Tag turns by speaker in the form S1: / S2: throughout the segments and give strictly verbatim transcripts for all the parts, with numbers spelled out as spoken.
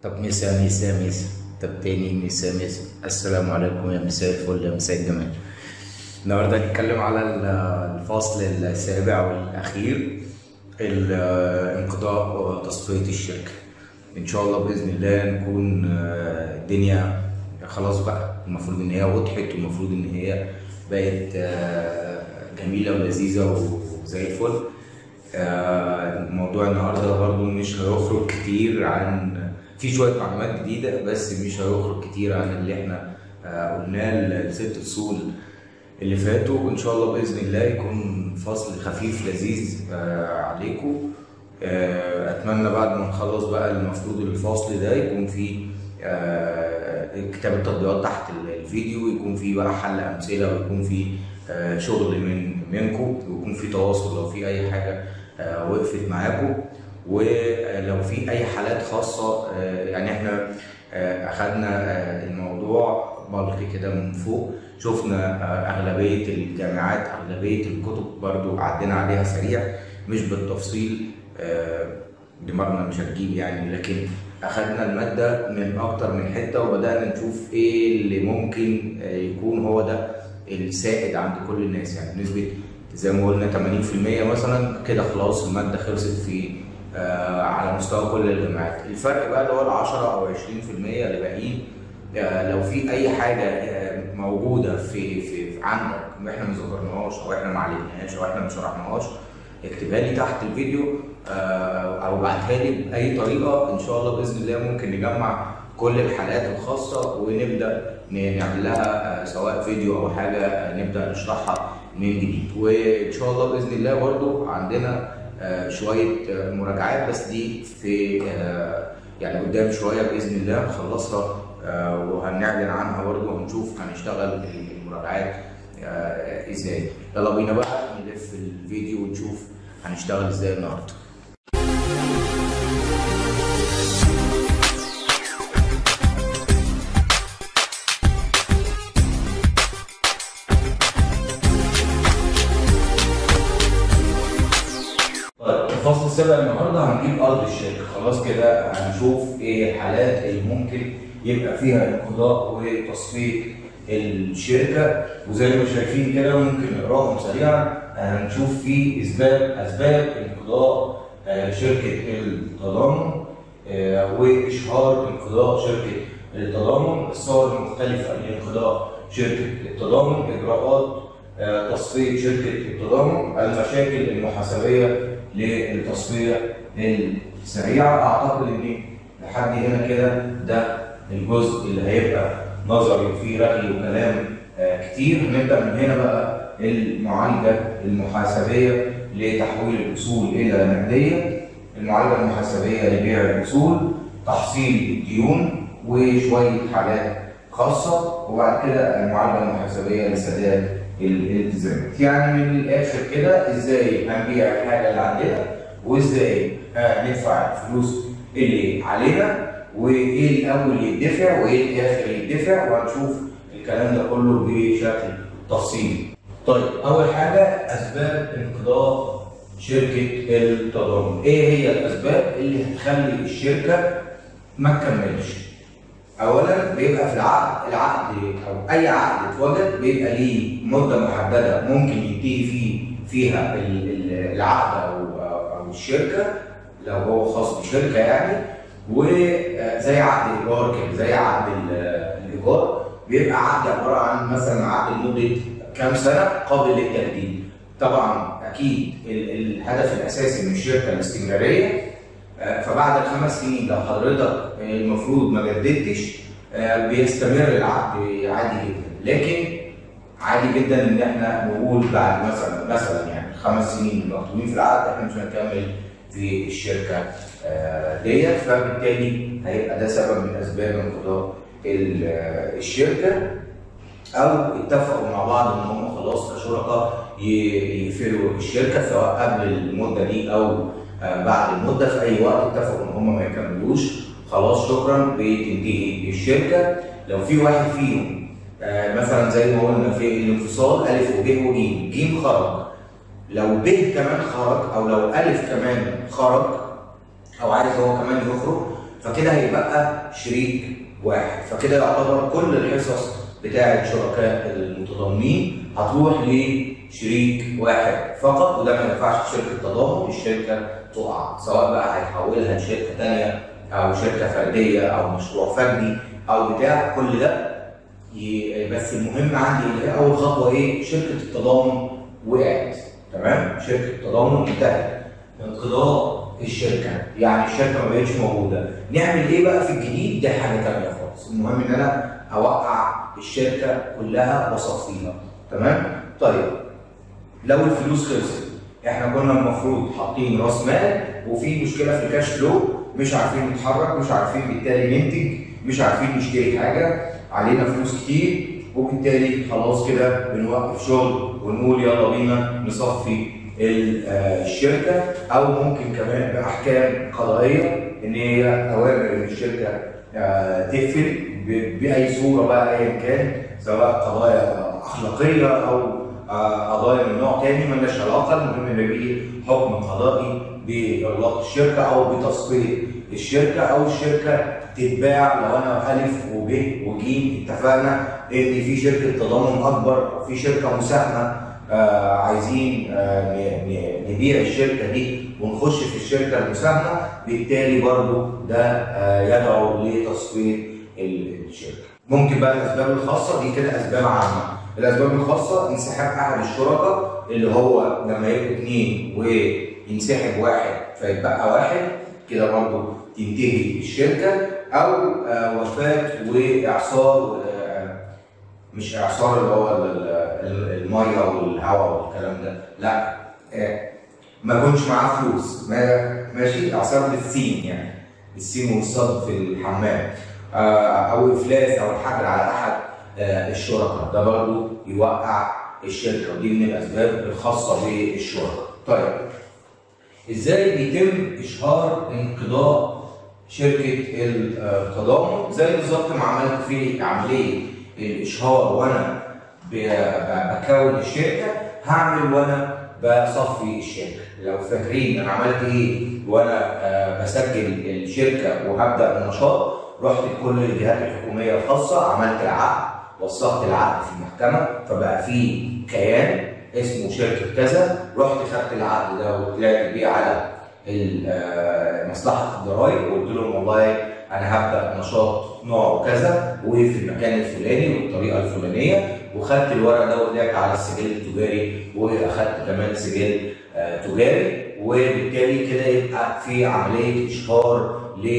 S1: طب مسا مسا مسا طب تاني مسا مسا السلام عليكم يا مساء الفل يا مساء الجمال. النهارده هنتكلم على ال- الفصل السابع والأخير، الانقضاء وتصفية الشركة. إن شاء الله بإذن الله نكون آه، الدنيا خلاص بقى، المفروض إن هي وضحت والمفروض إن هي بقت آه، جميلة ولذيذة وزي الفل. آه، موضوع النهارده برضو مش هيخرج كتير عن، في شوية معلومات جديدة بس مش هيخرج كتير عن اللي احنا آه، قلناه الست فصول اللي فاتوا. ان شاء الله باذن الله يكون فصل خفيف لذيذ آه، عليكم. آه، اتمنى بعد ما نخلص بقى المفروض الفصل ده يكون فيه آه، كتابة تطبيقات تحت الفيديو، يكون فيه بقى حل امثله، ويكون فيه آه، شغل من منكم، ويكون فيه تواصل لو في اي حاجه آه، وقفت معاكم، ولو في اي حالات خاصه. آه، يعني احنا آه، اخدنا آه، الموضوع بلقي كده من فوق، شفنا آه، اغلبيه الجامعات، اغلبيه الكتب برضو عدينا عليها سريع مش بالتفصيل، آه، دماغنا مش هتجيب يعني، لكن اخدنا الماده من اكتر من حته وبدانا نشوف ايه اللي ممكن آه، يكون هو ده السائد عند كل الناس. يعني بنسبه زي ما قلنا ثمانين في المية مثلا كده خلاص الماده خلصت في آه على مستوى كل الجامعات. الفرق بقى اللي هو ال عشرة او عشرين في المية اللي باقيين، آه لو في اي حاجه آه موجوده في في في عندك احنا ما ذكرناهاش او احنا ما علمناهاش او احنا ما شرحناهاش، اكتبها لي تحت الفيديو آه او ابعتها لي باي طريقه. ان شاء الله باذن الله ممكن نجمع كل الحالات الخاصه ونبدا نعمل لها آه سواء فيديو او حاجه آه نبدا نشرحها من جديد. وان شاء الله باذن الله برضو عندنا آه شويه آه مراجعات، بس دي في آه يعني قدام شويه باذن الله نخلصها آه وهنعلن عنها برضو، وهنشوف هنشتغل المراجعات آه ازاي. يلا بينا بقى نلف الفيديو ونشوف هنشتغل ازاي النهارده. الفصل السابع النهارده هنجيب ارض الشركه، خلاص كده هنشوف ايه الحالات اللي ممكن يبقى فيها انقضاء وتصفيه الشركه، وزي ما شايفين كده ممكن نقراهم سريعا. هنشوف في اسباب اسباب انقضاء شركه التضامن واشهار انقضاء شركه التضامن، الصور المختلفه لانقضاء شركه التضامن، اجراءات تصفيه شركه التضامن، المشاكل المحاسبيه للتصفيه السريعه. اعتقد ان لحد هنا كده ده الجزء اللي هيبقى نظري فيه رغي وكلام آه كتير. هنبدا من هنا بقى المعالجه المحاسبيه لتحويل الاصول الى نقديه، المعالجه المحاسبيه لبيع الاصول، تحصيل الديون، وشويه حالات خاصه، وبعد كده المعالجه المحاسبيه لسداد الالتزامات. يعني من الاخر كده ازاي هنبيع الحاجه اللي عندنا، وازاي هندفع الفلوس اللي علينا، وايه الاول يدفع وايه الاخر يدفع، وهنشوف الكلام ده كله بشكل تفصيلي. طيب اول حاجه اسباب انقضاء شركه التضامن. ايه هي الاسباب اللي هتخلي الشركه ما تكملش؟ اولا بيبقى في العقد، العقد او اي عقد اتوجد بيبقى ليه مده محدده ممكن ينتهي فيه فيها العقد او او الشركه لو هو خاص بشركه يعني، وزي عقد ايجار كده، زي عقد الايجار بيبقى عقد عباره عن مثلا عقد لمده كام سنه قابل للتجديد. طبعا اكيد الهدف الاساسي من الشركه الاستمراريه، فبعد الخمس سنين لو حضرتك المفروض ما جددتش بيستمر العقد عادي جدا، لكن عادي جدا ان احنا نقول بعد مثلا مثلا يعني خمس سنين مكتوبين في العقد احنا مش هنكمل في الشركه ديت، فبالتالي هيبقى ده سبب من اسباب انقضاء الشركه، او اتفقوا مع بعض ان هم خلاص كشركاء يقفلوا الشركه سواء قبل المده دي او بعد المده، في اي وقت اتفقوا ان هم ما يكملوش خلاص شكرا بتنتهي الشركه. لو في واحد فيهم مثلا زي ما قلنا في الانفصال الف وب وج، ج خرج، لو ب كمان خرج او لو الف كمان خرج او عايز هو كمان يخرج، فكده هيبقى شريك واحد، فكده يعتبر كل الحصص بتاعه شركاء المتضامنين هتروح لشريك واحد فقط، وده ما ينفعش في شركه تضامن، الشركه تقع، سواء بقى هيحولها لشركه ثانيه او شركه فرديه او مشروع فردي او بتاع، كل ده بس المهم عندي اللي هي اول خطوه ايه؟ شركه التضامن وقعت، تمام؟ شركه التضامن انتهت، انقضاء الشركه، يعني الشركه ما بقتش موجوده. نعمل ايه بقى في الجديد؟ ده حاجه ثانيه خالص، المهم ان انا اوقع الشركه كلها واصفيها، تمام؟ طيب لو الفلوس خلصت، احنا كنا المفروض حاطين راس مال وفي مشكله في الكاش فلو، مش عارفين نتحرك، مش عارفين بالتالي ننتج، مش عارفين نشتري حاجه، علينا فلوس كتير، وبالتالي خلاص كده بنوقف شغل ونقول يلا بينا نصفي الشركه، او ممكن كمان باحكام قضائيه ان هي اوامر ان الشركه تقفل باي صوره بقى ايا كان، سواء قضايا اخلاقيه او قضايا من نوع تاني مالناش علاقه، المهم ان يبقى حكم قضائي باغلاق الشركه او بتصفيه الشركه، او الشركه تتباع لو انا الف وب وج اتفقنا ان في شركه تضامن اكبر وفي شركه مساهمه آه عايزين آه نبيع الشركه دي ونخش في الشركه المساهمه، بالتالي برضو ده آه يدعو لتصفيه الشركه. ممكن بقى الاسباب الخاصه دي كده اسباب عامه، الاسباب الخاصه انسحاب احد الشركاء اللي هو لما يبقوا اثنين وينسحب واحد فيتبقى واحد، كده برضو تنتهي الشركه، او آه وفاه واعصار، آه مش اعصار اللي هو الميه والهواء والكلام ده، لا آه ما كنش معاه فلوس، ماشي، اعصار بالسين يعني السين والصاد في الحمام، آه او افلاس او الحجر على احد آه الشركاء، ده برضو يوقع الشركه، ودي من الاسباب الخاصه بالشركاء. طيب ازاي بيتم اشهار انقضاء شركه التضامن؟ زي بالظبط ما عملت في عمليه الاشهار وانا بكون الشركه، هعمل وانا بصفي الشركه. لو فاكرين انا عملت ايه وانا بسجل الشركه وهبدا النشاط، رحت لكل الجهات الحكوميه الخاصه، عملت العقد، وثقت العقد في المحكمه، فبقى في كيان اسمه شركه كذا، رحت خدت العقد ده وطلعت بيه على مصلحه الضرايب وقلت لهم والله انا هبدا نشاط نوعه كذا وفي المكان الفلاني والطريقه الفلانيه، وخدت الورق ده وطلعت على السجل التجاري واخدت كمان سجل تجاري، وبالتالي كده يبقى في عمليه اشهار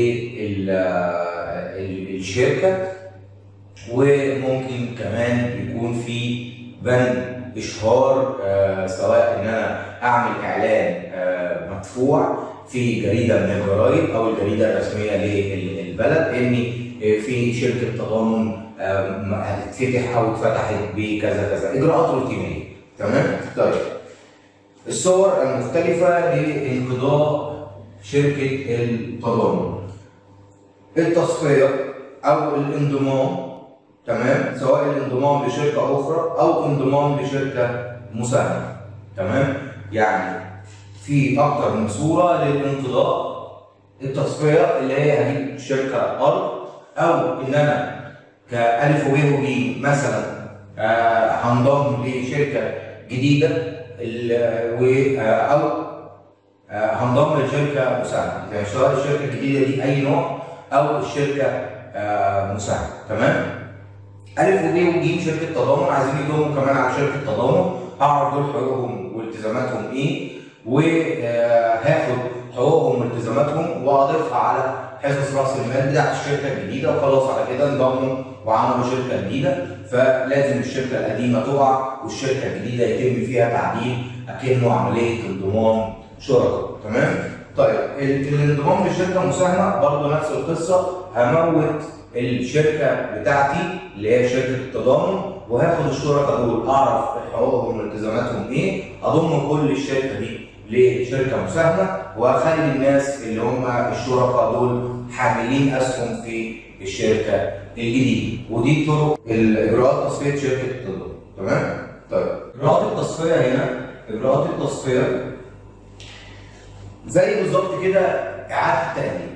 S1: للشركه. وممكن كمان يكون في بند اشهار، آه سواء ان انا اعمل اعلان آه مدفوع في جريده من الجرايد او الجريده الرسميه للبلد ان في شركه تضامن آه هتتفتح او اتفتحت بكذا كذا، اجراءات روتينيه، تمام؟ طيب الصور المختلفه لانقضاء شركه التضامن: التصفيه او الانضمام، تمام؟ سواء الانضمام لشركه اخرى او انضمام لشركه مساهمه، تمام؟ يعني في اكتر من صوره للانقضاء. التصفيه اللي هي هجيب شركه ارض، او ان انا كالف وب وج مثلا آه هنضم لشركه جديده، و او آه هنضم لشركه مساهمه، يعني سواء الشركه الجديده دي اي نوع او الشركه آه مساهمه، تمام؟ ألف وب وج شركة تضامن عايزين يضموا كمان على شركة تضامن، هعرف دول حقوقهم والتزاماتهم إيه، وهاخد حقوقهم والتزاماتهم وأضيفها على حصص رأس المال بتاعت الشركة الجديدة، وخلاص على كده انضموا وعملوا شركة جديدة. فلازم الشركة القديمة تقع والشركة الجديدة يتم فيها تعديل أكنه عملية انضمام شركاء، تمام؟ طيب الانضمام لشركة مساهمة برضه نفس القصة، هموت الشركه بتاعتي اللي هي شركه التضامن وهاخد الشركاء دول اعرف حقوقهم والتزاماتهم ايه، اضم كل الشركه دي لشركه مساهمه، واخلي الناس اللي هم الشركاء دول حاملين اسهم في الشركه الجديده. ودي طرق الاجراءات تصفيه شركه التضامن، تمام؟ طيب اجراءات التصفيه هنا، اجراءات التصفيه زي بالظبط كده اعاده التقديم.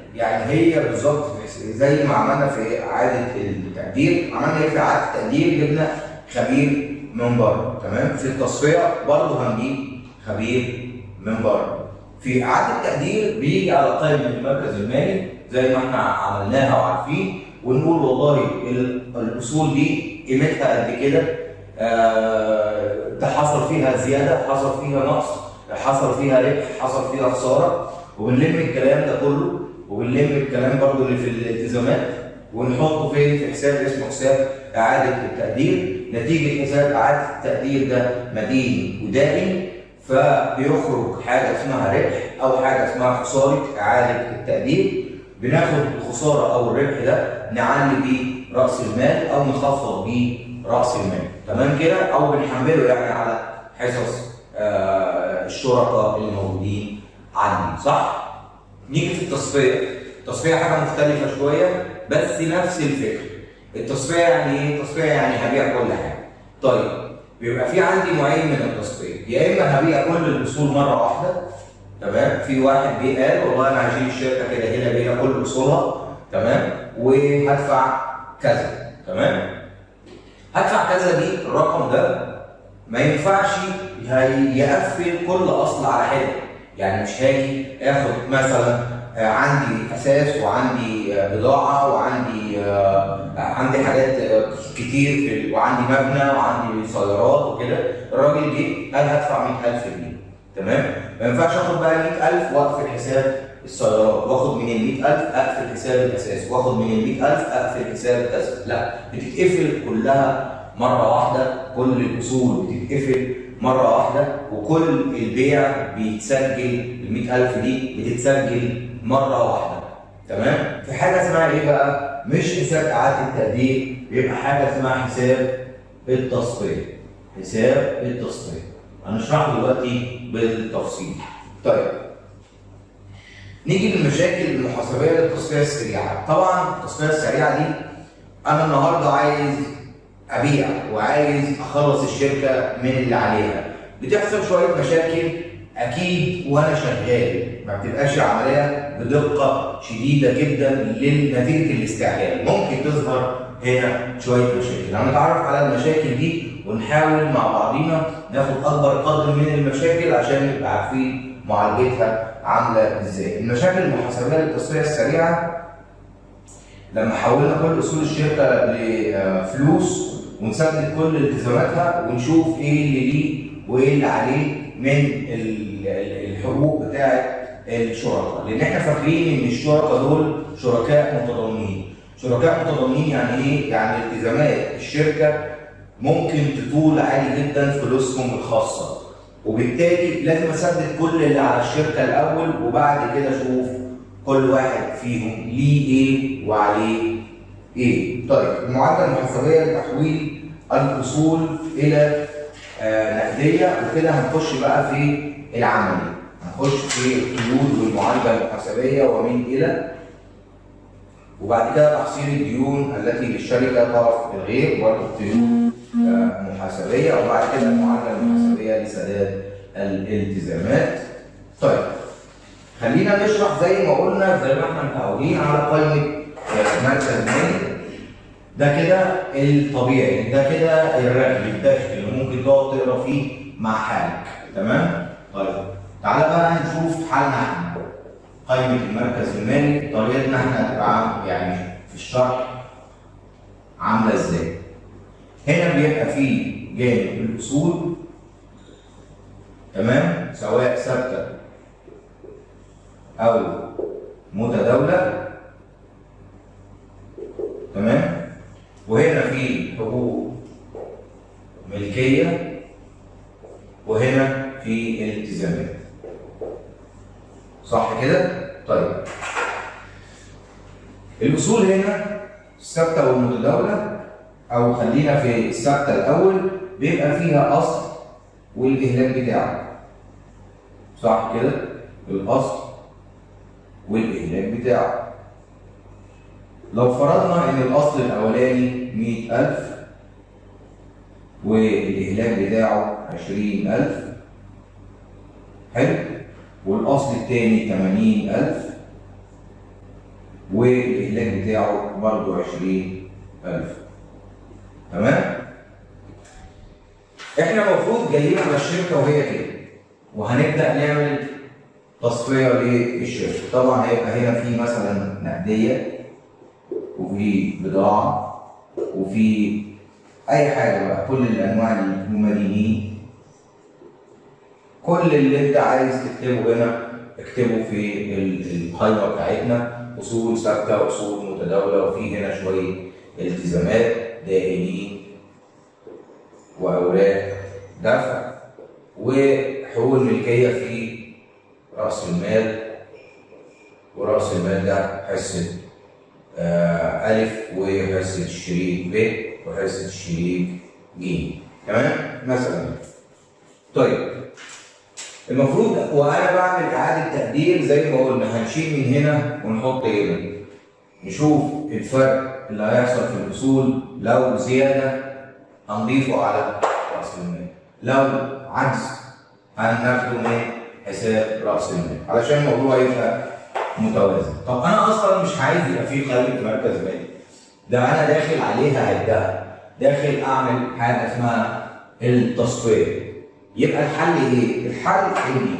S1: يعني هي بالظبط زي ما عملنا في اعاده التقدير، عملنا ايه في اعاده التقدير؟ جبنا خبير من بره، تمام؟ في التصفيه برضه هنجيب خبير من بره. في اعاده التقدير بيجي على قائمه المركز المالي زي ما احنا عملناها وعارفين، ونقول والله الاصول دي قيمتها قد كده، آه ده حصل فيها زياده، حصل فيها نقص، حصل فيها ربح، حصل فيها خساره، وبنلم الكلام ده كله، وبنلم الكلام برضو اللي في الالتزامات ونحطه فين؟ في حساب اسمه حساب اعاده التقدير. نتيجه حساب اعاده التقدير ده مدين ودائن، فبيخرج حاجه اسمها ربح او حاجه اسمها خساره اعاده التقدير. بناخد الخساره او الربح ده نعلي بيه راس المال او نخفض بيه راس المال، تمام كده؟ او بنحمله يعني على حصص آه الشركاء اللي موجودين عندي، صح؟ نيجي في التصفيه. التصفيه حاجه مختلفه شويه بس نفس الفكره. التصفيه يعني ايه؟ التصفيه يعني هبيع كل حاجه. طيب بيبقى في عندي نوعين من التصفيه، يا اما هبيع كل الاصول مره واحده، تمام؟ في واحد جه قال والله انا هشيل الشركه كده هنا بيها كل اصولها، تمام؟ وهدفع كذا، تمام؟ هدفع كذا دي الرقم ده ما ينفعش يقفل كل اصل على حده. يعني مش هاجي اخد مثلا عندي اساس وعندي بضاعه وعندي عندي حاجات كتير في وعندي مبنى وعندي سيارات وكده، الراجل جه قال هدفع مئة ألف جنيه، تمام؟ ما ينفعش اخد بقى مئة ألف واقفل حساب السيارات، واخد من ال مئة ألف اقفل حساب الاساس، واخد من ال مئة ألف اقفل حساب كذا، لا، بتتقفل كلها مره واحده، كل الاصول بتتقفل مره واحده، وكل البيع بيتسجل، ال مئة ألف دي بتتسجل مره واحده، تمام؟ في حاجه اسمها ايه بقى؟ مش حساب اعاده التقدير، بيبقى حاجه اسمها حساب التصفيه. حساب التصفيه هنشرحه دلوقتي بالتفصيل. طيب نيجي للمشاكل المحاسبيه للتصفيه السريعه. طبعا التصفيه السريعه دي انا النهارده عايز ابيع وعايز اخلص الشركه من اللي عليها، بتحصل شويه مشاكل اكيد وانا شغال، ما بتبقاش العمليه بدقه شديده جدا لنتيجه الاستعجال، ممكن تظهر هنا شويه مشاكل. هنتعرف على المشاكل دي ونحاول مع بعضينا ناخد اكبر قدر من المشاكل عشان نبقى عارفين معالجتها عامله ازاي. المشاكل المحاسبيه للتصفيه السريعه لما حولنا كل اصول الشركه لفلوس ونسدد كل التزاماتها ونشوف ايه اللي ليه وايه اللي عليه من الحقوق بتاعه الشركاء، لان احنا فاكرين ان الشركاء دول شركاء متضامنين. شركاء متضامنين يعني ايه؟ يعني التزامات الشركه ممكن تطول عادي جدا فلوسهم الخاصه، وبالتالي لازم اسدد كل اللي على الشركه الاول وبعد كده اشوف كل واحد فيهم ليه ايه وعليه ايه. طيب المعادله المحاسبيه لتحويل الاصول الى آه نقديه، وكده هنخش بقى في العملي، هنخش في القيود والمعادله المحاسبيه ومن الى، وبعد كده تحصيل الديون التي للشركه طرف الغير، برضه ديون آه محاسبيه، وبعد كده المعادله المحاسبيه لسداد الالتزامات. طيب خلينا نشرح زي ما قلنا، زي ما احنا متعودين على قائمه مركز مالي. ده كده الطبيعي، ده كده الركب الداخلي اللي ممكن تقعد تقرا فيه مع حالك، تمام؟ طيب تعالى بقى نشوف حالنا احنا. قائمه المركز المالي طريقتنا احنا هتبقى يعني في الشرح عامله ازاي؟ هنا بيبقى فيه جانب الاصول، تمام؟ سواء ثابته او متداوله، تمام؟ وهنا في حقوق ملكيه، وهنا في الالتزامات، صح كده؟ طيب الاصول هنا الثابته والمتداوله، او خلينا في الثابته الاول، بيبقى فيها اصل والاهلاك بتاعه، صح كده؟ الاصل والاهلاك بتاعه. لو فرضنا ان الاصل الاولاني مئة ألف والاهلاك بتاعه عشرين ألف، حلو، والاصل الثاني ثمانين ألف، والاهلاك بتاعه برضه عشرين ألف. تمام؟ احنا المفروض جايين على الشركه وهي كده، وهنبدا نعمل تصفيه للشركه. طبعا هيبقى هنا في مثلا نقديه، وفي بضاعه، وفي اي حاجه بقى، كل الانواع المدينين، كل اللي انت عايز تكتبه هنا اكتبه في القائمه بتاعتنا. اصول ثابته، اصول متداوله، وفي هنا شويه التزامات، دائنين واوراق دفع، وحقوق الملكيه في راس المال، وراس المال ده حصه آه الف، وحصه الشريك ب، وحصه الشريك ج. تمام؟ مثلا. طيب المفروض وانا بعمل اعاده تقدير زي ما قلنا هنشيل من هنا ونحط هنا، نشوف الفرق اللي هيحصل في الاصول. لو زياده هنضيفه على راس المال، لو عجز هناخده من حساب راس المال علشان الموضوع يبقى متوازن. طب انا اصلا مش عايز يبقى فيه قائمه مركز مالي، ده انا داخل عليها هدها، داخل اعمل حاجه اسمها التصفيه. يبقى الحل ايه؟ الحل اني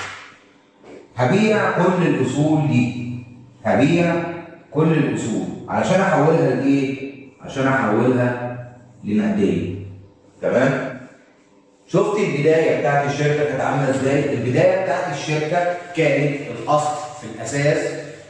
S1: هبيع كل الاصول دي، هبيع كل الاصول علشان احولها لايه؟ عشان احولها لنقديه. تمام؟ شفت البدايه بتاعت الشركه كانت عامله ازاي؟ البدايه بتاعت الشركه كانت الاصل في الاساس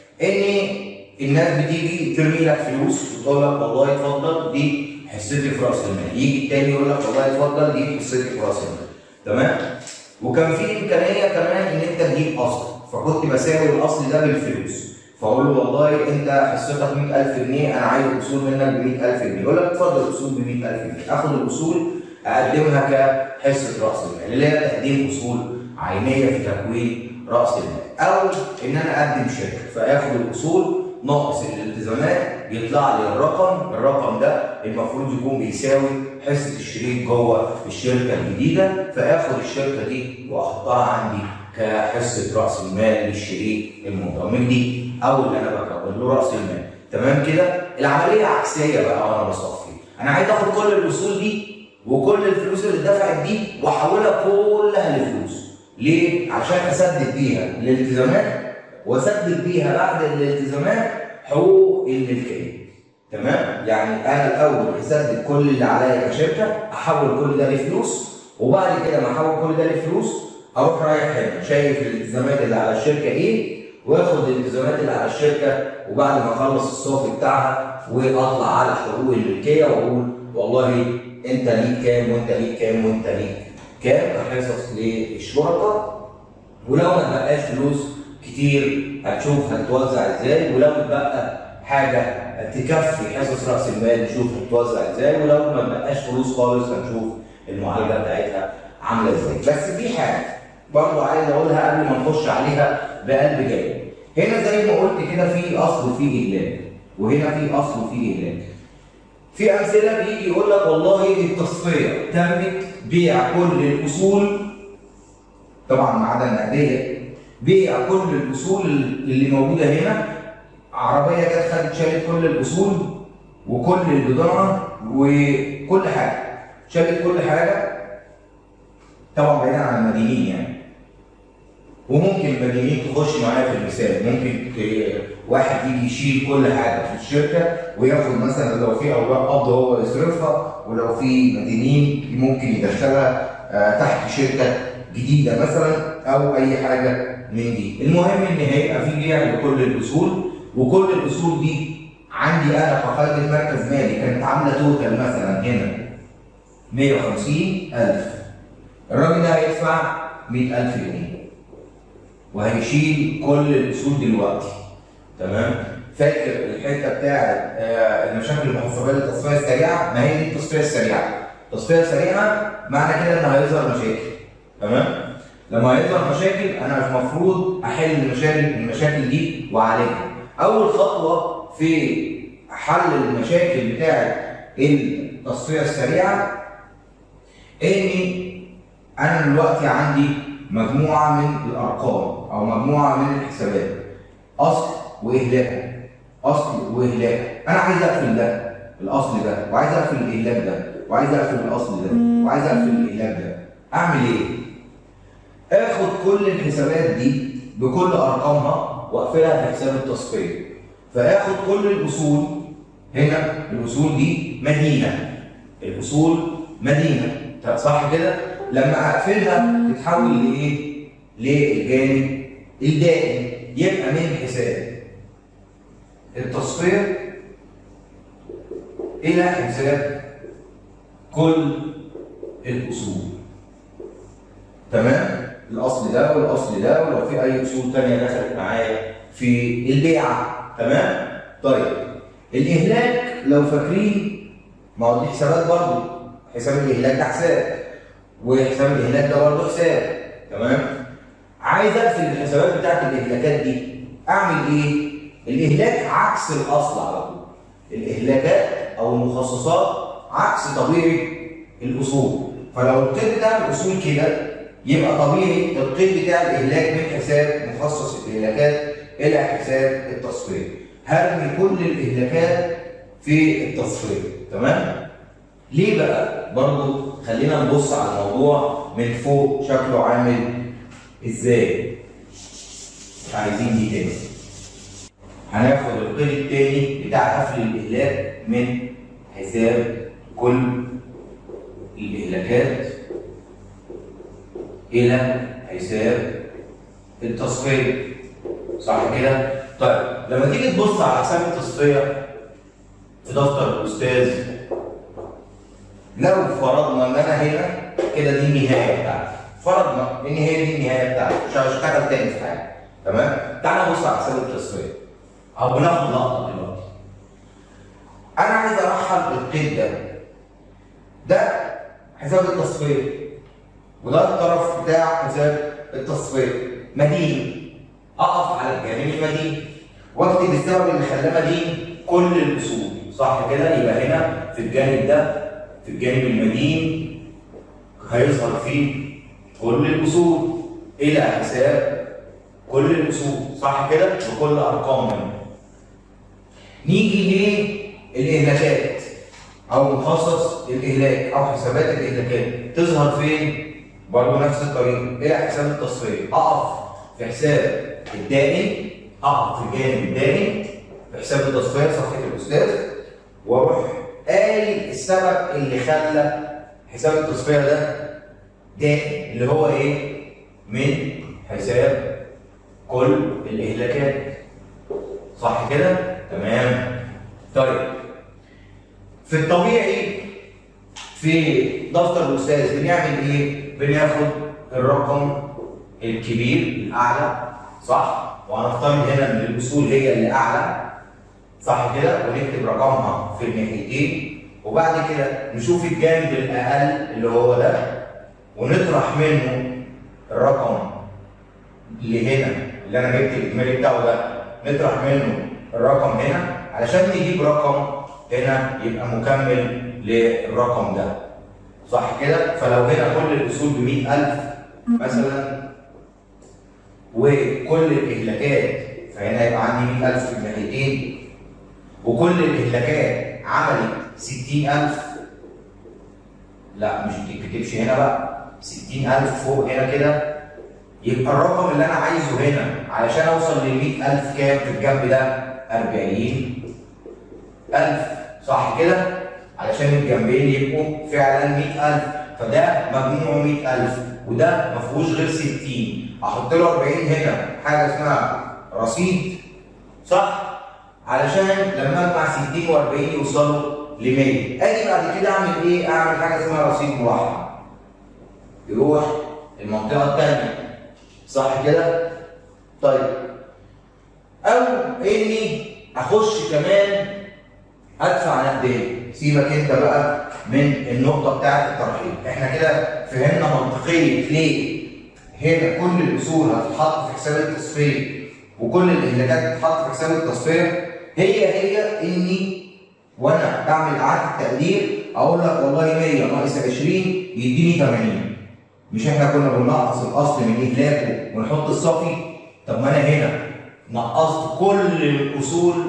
S1: ان الناس بتيجي ترمي لك فلوس وتقول لك والله اتفضل دي حصتي في راس المال، يجي التاني يقول لك والله اتفضل دي حصتي في راس المال. تمام؟ وكان في امكانيه كمان ان انت تجيب اصل، فكنت بساوي الاصل ده بالفلوس، فاقول له والله انت حصتك مئة ألف جنيه، انا عايز الاصول منك ب مئة ألف جنيه، يقول لك اتفضل الاصول ب مئة ألف جنيه، اخد الاصول اقدمها كحصه راس المال اللي هي تقديم اصول عينيه في تكوين راس المال، او ان انا اقدم شركه فاخد الاصول ناقص الالتزامات يطلع لي الرقم، الرقم ده المفروض يكون بيساوي حصه الشريك جوه الشركه الجديده، فاخد الشركه دي واحطها عندي كحصه راس المال للشريك المنضم دي، او اللي انا بكون له راس المال. تمام كده؟ العمليه عكسيه بقى وانا بصفي، انا عايز اخد كل الاصول دي وكل الفلوس اللي اتدفعت دي واحولها كلها لفلوس. ليه؟ عشان اسدد بيها الالتزامات واسدد بيها بعد الالتزامات حقوق الملكيه. تمام؟ يعني انا الاول اسدد كل اللي عليا كشركه، احول كل ده لفلوس، وبعد كده ما احول كل ده لفلوس اروح رايح هنا شايف الالتزامات اللي على الشركه ايه، واخد الالتزامات اللي على الشركه، وبعد ما اخلص الصافي بتاعها واطلع على حقوق الملكيه واقول والله انت ليك كام وانت ليك كام وانت ليك كام كحصص للشركاء. ولو ما بقاش فلوس كتير هتشوف هتتوزع ازاي، ولو اتبقى حاجه تكفي حصص راس المال نشوف هتتوزع ازاي، ولو ما بقاش فلوس خالص هنشوف المعالجه بتاعتها عامله ازاي. بس في حاجه برضه عايز اقولها قبل ما نخش عليها بقلب جاي. هنا زي ما قلت كده في اصل وفي اهلاك، وهنا في اصل وفي اهلاك. في امثله بيجي يقول لك والله التصفيه تمت بيع كل الاصول، طبعا ما عدا النقديه، بيع كل الاصول اللي موجوده هنا، عربيه جت خدت شالت كل الاصول وكل البضاعه وكل حاجه، شالت كل حاجه طبعا بعيدا عن المدينين يعني. وممكن المدينين تخش معايا في المثال، ممكن واحد يجي يشيل كل حاجه في الشركه وياخد مثلا لو في اوراق قبض هو يصرفها، ولو في مدينين ممكن يدخلها تحت شركه جديده مثلا او اي حاجه من دي. المهم ان هيبقى في بيع لكل الاصول، وكل الاصول دي عندي انا كقائمه مركز مالي كانت عامله توتال مثلا هنا مئة وخمسين ألف، الراجل ده هيدفع مئة ألف جنيه وهيشيل كل الاصول دلوقتي. تمام؟ فاكر الحته بتاعت المشاكل المحفظه للتصفيه السريعه؟ ما هي دي التصفيه السريعه. التصفيه السريعه معنى كده ان هيظهر مشاكل. تمام؟ لما هيظهر مشاكل انا المفروض احل المشاكل المشاكل دي واعالجها. اول خطوه في حل المشاكل بتاعت التصفيه السريعه اني انا دلوقتي عندي مجموعه من الارقام او مجموعه من الحسابات، اصل واهلاك. اصل واهلاك. انا عايز اقفل ده الاصل ده، وعايز اقفل الاهلاك ده، وعايز اقفل الاصل ده، وعايز اقفل الاهلاك ده. اعمل ايه؟ اخد كل الحسابات دي بكل ارقامها واقفلها في حساب التصفيه. فاخد كل الاصول هنا، الاصول دي مدينه، الاصول مدينه صح كده؟ لما اقفلها تتحول لايه؟ للجانب الدائم. يبقى من حساب التصفيه الى حساب كل الاصول. تمام؟ الاصل ده والاصل ده، ولو في اي اصول ثانيه دخلت معايا في البيعه. تمام؟ طيب الاهلاك لو فاكرين، ما هو دي حسابات برضه، حساب الاهلاك ده حساب، وحساب الاهلاك ده برضه حساب. تمام؟ عايز اقفل الحسابات بتاعت الاهلاكات دي، اعمل ايه؟ الاهلاك عكس الاصل على طول. الاهلاكات او المخصصات عكس طبيعي الاصول. فلو القيد بتاع الاصول كده، يبقى طبيعي القيد بتاع الاهلاك من حساب مخصص الاهلاكات الى حساب التصفيه. هرمي كل الاهلاكات في التصفيه. تمام؟ ليه بقى؟ برضه خلينا نبص على الموضوع من فوق شكله عامل ازاي. مش عايزين دي تاني. هناخد القيد التاني بتاع قفل الاهلاك من حساب كل الاهلاكات الى حساب التصفيه. صح كده؟ طيب لما تيجي تبص على حساب التصفيه في دفتر الاستاذ، لو فرضنا ان انا هنا كده دي النهايه بتاعتي، فرضنا ان هي دي النهايه بتاعتي، مش هشتغل تاني في حاجه. تمام؟ تعالى نبص على حساب التصفيه. او بناخد لقطه دلوقتي. انا عايز ارحل القيد ده. ده حساب التصفيه، وده الطرف بتاع حساب التصفيه مدين. اقف على الجانب المدين واكتب السبب اللي خلاه مدين كل الاصول. صح كده؟ يبقى هنا في الجانب ده، في الجانب المدين هيظهر فيه كل الاصول الى حساب كل الاصول. صح كده؟ بكل ارقامها. نيجي للاهلاكات او مخصص الاهلاك او حسابات الاهلاكات، تظهر فين؟ برضه نفس الطريقه الى حساب التصفيه. اقف في حساب الدائم، اقف في الجانب الدائم في حساب التصفيه صفحه الاستاذ، واروح قايل السبب اللي خلى حساب التصفيه ده دائم، اللي هو ايه؟ من حساب كل الاهلاكات. صح كده؟ تمام. طيب في الطبيعي في دفتر الاستاذ بنعمل ايه؟ بناخد الرقم الكبير الاعلى، صح؟ وهنفترض هنا ان الاصول هي اللي اعلى، صح كده؟ ونكتب رقمها في الناحيتين، وبعد كده نشوف الجانب الاقل اللي هو ده، ونطرح منه الرقم اللي هنا اللي انا جبت الاجمالي بتاعه ده، نطرح منه الرقم هنا علشان نجيب رقم هنا يبقى مكمل للرقم ده. صح كده؟ فلو هنا كل الاصول ب مئة ألف مثلا وكل الاهلاكات، فهنا يبقى عندي مئة ألف في الناحيتين، وكل الاهلاكات عملت ستين ألف. لا مش بتكتبش هنا بقى، ستين ألف فوق هنا كده، يبقى الرقم اللي انا عايزه هنا علشان اوصل لل مئة ألف كام في الجنب ده؟ أربعين ألف. صح كده؟ علشان الجنبين يبقوا فعلا مئة ألف، فده مجموعه مئة ألف وده ما فيهوش غير ستين. احط له أربعين هنا حاجه اسمها رصيد، صح؟ علشان لما اجمع ستين وأربعين يوصلوا ل مية. اجي بعد كده اعمل ايه؟ اعمل حاجه اسمها رصيد ملاحظ، يروح المنطقه الثانيه. صح كده؟ طيب او اني اخش كمان ادفع نقدين. سيبك انت بقى من النقطه بتاعت الترحيل. احنا كده فهمنا منطقيه ليه هنا كل الاصول هتتحط في حساب التصفيه وكل الاهلاكات هتتحط في حساب التصفيه. هي هي اني وانا بعمل اعاده تقدير اقول لك والله مية ناقص عشرين يديني ثمانين. مش احنا كنا بننقص الاصل من اهلاكه ونحط الصافي؟ طب ما انا هنا نقصت كل الاصول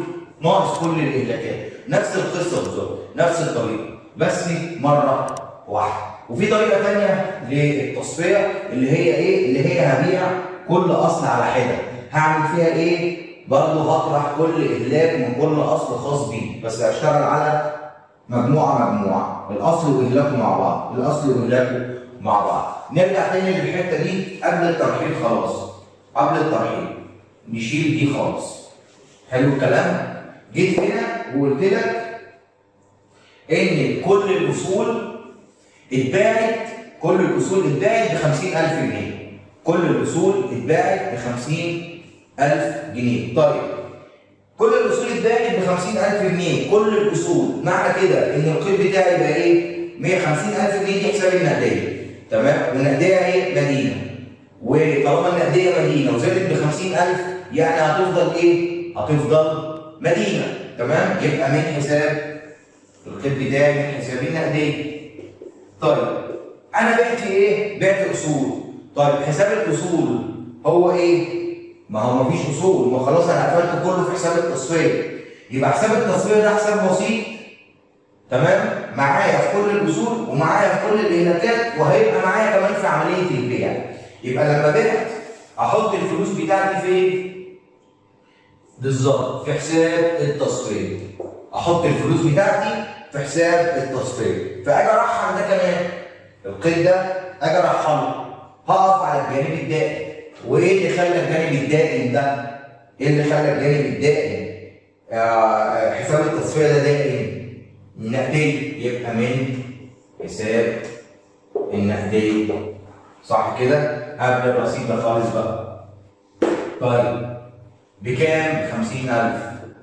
S1: ناقص كل الاهلاكات. نفس القصه بالظبط، نفس الطريقه، بس مره واحده. وفي طريقه ثانيه للتصفيه اللي هي ايه؟ اللي هي هبيع كل اصل على حده. هعمل فيها ايه؟ برضه هطرح كل اهلاك من كل اصل خاص بيه، بس هشتغل على مجموعه مجموعه، الاصل واهلاكه مع بعض، الاصل واهلاكه مع بعض. نرجع تاني للحته دي قبل الترحيل خلاص. قبل الترحيل نشيل دي خالص. حلو الكلام؟ جيت هنا وقلت لك ان كل الاصول اتباعت، كل الاصول اتباعت ب خمسين ألف جنيه. كل الاصول اتباعت ب خمسين ألف جنيه. طيب كل الاصول اتباعت ب خمسين ألف جنيه، كل الاصول، معنى كده ان القيد بتاعي يبقى ايه؟ مية وخمسين ألف جنيه دي حساب النقديه. تمام؟ والنقديه ايه؟ مدينه. وطالما النقديه مدينه وزادت ب خمسين ألف يعني هتفضل ايه؟ هتفضل مدينه. تمام؟ يبقى من حساب القيد بتاعي من حساب النقديه. طيب انا بعت ايه؟ بعت اصول. طيب حساب الاصول هو ايه؟ ما هو مفيش اصول، ما خلاص انا قفلت كله في حساب التصفيه. يبقى حساب التصفيه ده حساب بسيط. تمام؟ معايا في كل الاصول ومعايا في كل الاهلاكات، وهيبقى معايا كمان في عمليه البيع. يبقى لما بعت احط الفلوس بتاعتي فين؟ بالظبط في حساب التصفيه. احط الفلوس بتاعتي في حساب التصفيه، فاجي ارحل ده كمان. القيد ده اجي ارحله، هقف على الجانب الدائم. وايه اللي خلى الجانب الدائم ده؟ ايه اللي خلى الجانب الدائم آه حساب التصفيه ده دائم؟ النقديه، يبقى من حساب النقديه. صح كده؟ قبل الرصيد ده خالص بقى. طيب بكام؟ خمسين ألف.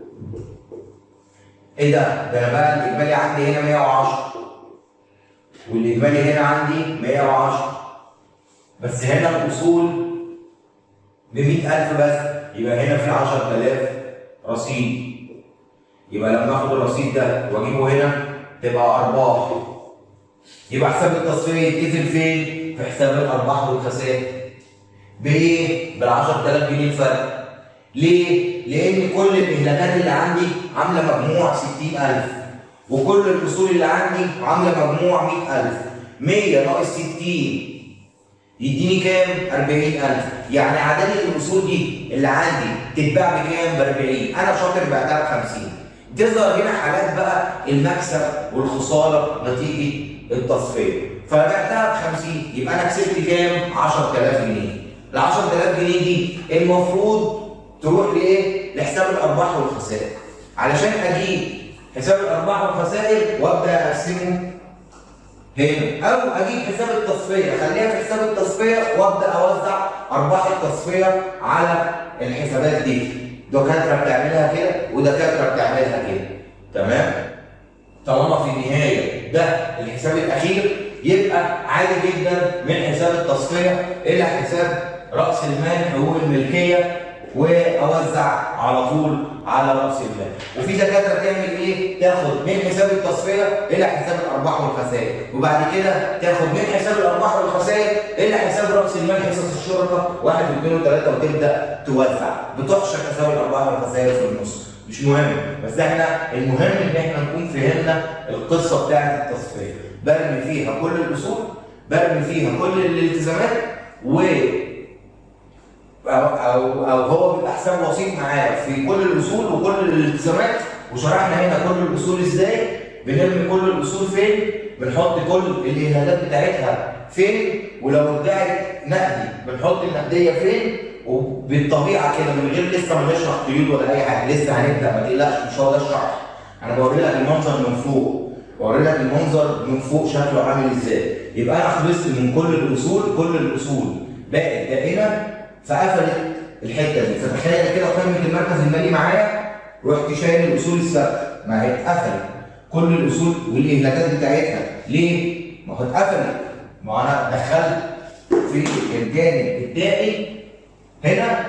S1: ايه ده؟ ده انا بقى الاجمالي عندي هنا مية وعشرة. والاجمالي هنا عندي مية وعشرة. بس هنا الاصول ب مية ألف بس، يبقى هنا في عشرة آلاف رصيد. يبقى لما اخد الرصيد ده واجيبه هنا تبقى ارباح. يبقى حساب التصفيه يتقفل فين؟ في حساب الارباح والخسائر. بايه؟ بال عشرة آلاف جنيه الفرق. ليه؟ لان كل الاهلاكات اللي عندي عامله مجموع ستين ألف، وكل الاصول اللي عندي عامله مجموع مية ألف. مية ناقص ستين يديني كام؟ أربعين ألف. يعني عدد الاصول دي اللي عندي تتباع بكام؟ ب أربعين. انا شاطر بعتها ب خمسين. تظهر هنا حالات بقى المكسب والخساره نتيجه التصفيه. فبعتها ب خمسين، يبقى انا كسبت كام؟ عشرة آلاف جنيه. ال عشرة آلاف جنيه دي المفروض تروح لايه؟ لحساب الارباح والخسائر. علشان اجيب حساب الارباح والخسائر وابدا اقسمه هنا، او اجيب حساب التصفيه خليها في حساب التصفيه وابدا اوزع ارباح التصفيه على الحسابات دي. دكاتره بتعملها كده ودكاتره بتعملها كده. تمام؟ طالما في النهايه ده الحساب الاخير، يبقى عادي جدا من حساب التصفيه الى حساب راس المال حقوق الملكيه واوزع على طول على راس المال. وفي دكاتره تعمل ايه؟ تاخد من حساب التصفيه الى حساب الارباح والخسائر، وبعد كده تاخد من حساب الارباح والخسائر الى حساب راس المال حصص الشركه واحد واثنين وثلاثه، وتبدا توزع. بتحشر حساب الارباح والخسائر في النص، مش مهم، بس احنا المهم ان احنا نكون فهمنا القصه بتاعت التصفيه. برمي فيها كل الاصول، برمي فيها كل الالتزامات، و أو, أو, أو هو بيبقى حساب وسيط معايا في كل الأصول وكل الالتزامات. وشرحنا هنا كل الأصول إزاي، بنرمي كل الأصول فين، بنحط كل الإهلاكات بتاعتها فين، ولو اتباعت نقدي بنحط النقدية فين. وبالطبيعة كده من غير لسه ما نشرح قيود ولا أي حاجة، لسه هنبدأ، ما تقلقش، مش هو ده الشرح. أنا بوري لك المنظر من فوق، بوري لك المنظر من فوق شكله عامل إزاي. يبقى أنا خلصت من كل الأصول، كل الأصول بقت دائمة فقفلت الحته دي. فتخيل كده قائمه المركز المالي معايا، رحت شايل الاصول الثابته، ما هي اتقفلت كل الاصول والاهلاكات بتاعتها. ليه؟ ما هو اتقفلت، ما انا دخلت في الجانب الدائم هنا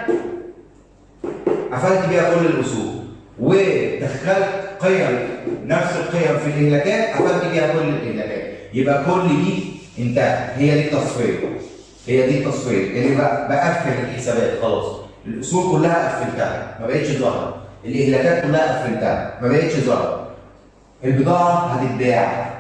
S1: قفلت بيها كل الاصول، ودخلت قيم نفس القيم في الاهلاكات قفلت بيها كل الاهلاكات. يبقى كل دي انتهت، هي دي التصفيه. هي دي التصفيه اللي بقى بقفل الحسابات خلاص. الاصول كلها قفلتها ما بقتش ظاهره. الاهلاكات كلها قفلتها ما بقتش ظاهره. البضاعه هتتباع،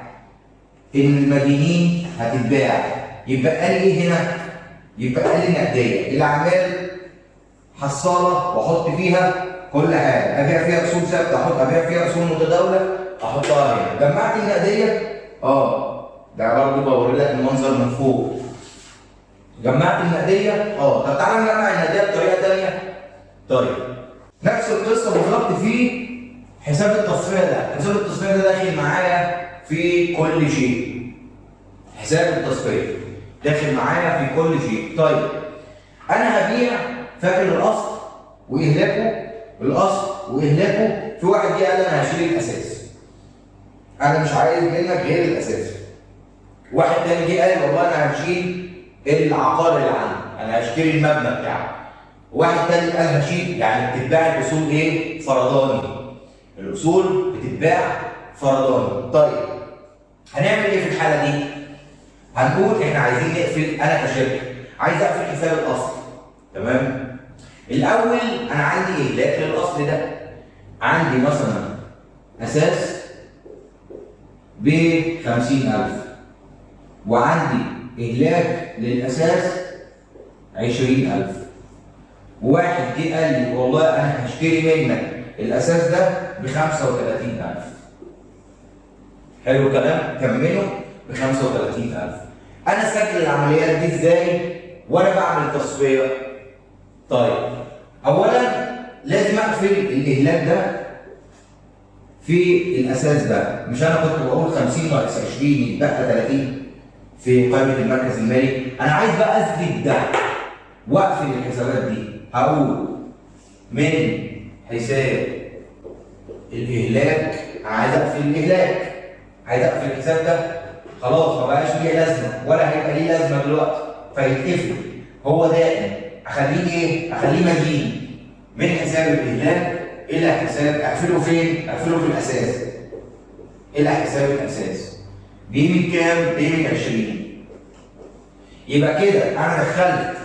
S1: المدينين هتتباع، يبقى لي ايه هنا؟ يبقى لي نقديه. الاعمال حصاله واحط فيها كل حاجه، ابيع فيها اصول ثابته احط، ابيع فيها اصول متداوله احطها هنا. جمعت النقديه اه ده برضه بوري لك المنظر من فوق. جمعت النقديه اه طب تعالى نجمع النقديه بطريقه ثانيه. طيب نفس القصه بالظبط في حساب التصفيه ده، حساب التصفيه ده داخل معايا في كل شيء. حساب التصفيه داخل معايا في كل شيء. طيب انا هبيع، فاكر الاصل واهلاكه، الاصل واهلاكه. في واحد جه قال لي انا هشتري الاساس، انا مش عايز منك غير الاساس. واحد تاني جه قال والله انا هشيل العقار اللي عندي، انا هشتري المبنى بتاعك. واحد تاني قال هشيل، يعني بتتباع الاصول ايه؟ فرداني. الاصول بتتباع فرداني. طيب هنعمل ايه في الحاله دي؟ هنقول احنا عايزين نقفل، انا كشركه عايز اقفل حساب الاصل. تمام؟ الاول انا عندي اهلاك للاصل ده. عندي مثلا اساس ب خمسين ألف وعندي اهلاك للاساس عشرين ألف. وواحد جه قال لي والله انا هشتري منك الاساس ده ب خمسة وثلاثين ألف. حلو الكلام؟ كمله ب خمسة وثلاثين ألف. انا اسجل العمليات دي ازاي وانا بعمل تصفيه؟ طيب اولا لازم اقفل الاهلاك ده في الاساس ده. مش انا كنت بقول خمسين ناقص عشرين يتبقى ثلاثين في قائمه المركز المالي؟ انا عايز بقى اثبت ده واقفل الحسابات دي. هقول من حساب الاهلاك، انا عايز اقفل الاهلاك، عايز اقفل الحساب ده خلاص ما بقاش ليه لازمه ولا هيبقى ليه لازمه دلوقتي فيتقفل. هو دائم اخليه ايه؟ اخليه مدين من حساب الاهلاك الى حساب، اقفله فين؟ اقفله في الاساس الى حساب الاساس. بقيمه كام؟ بقيمه عشرين. يبقى كده انا دخلت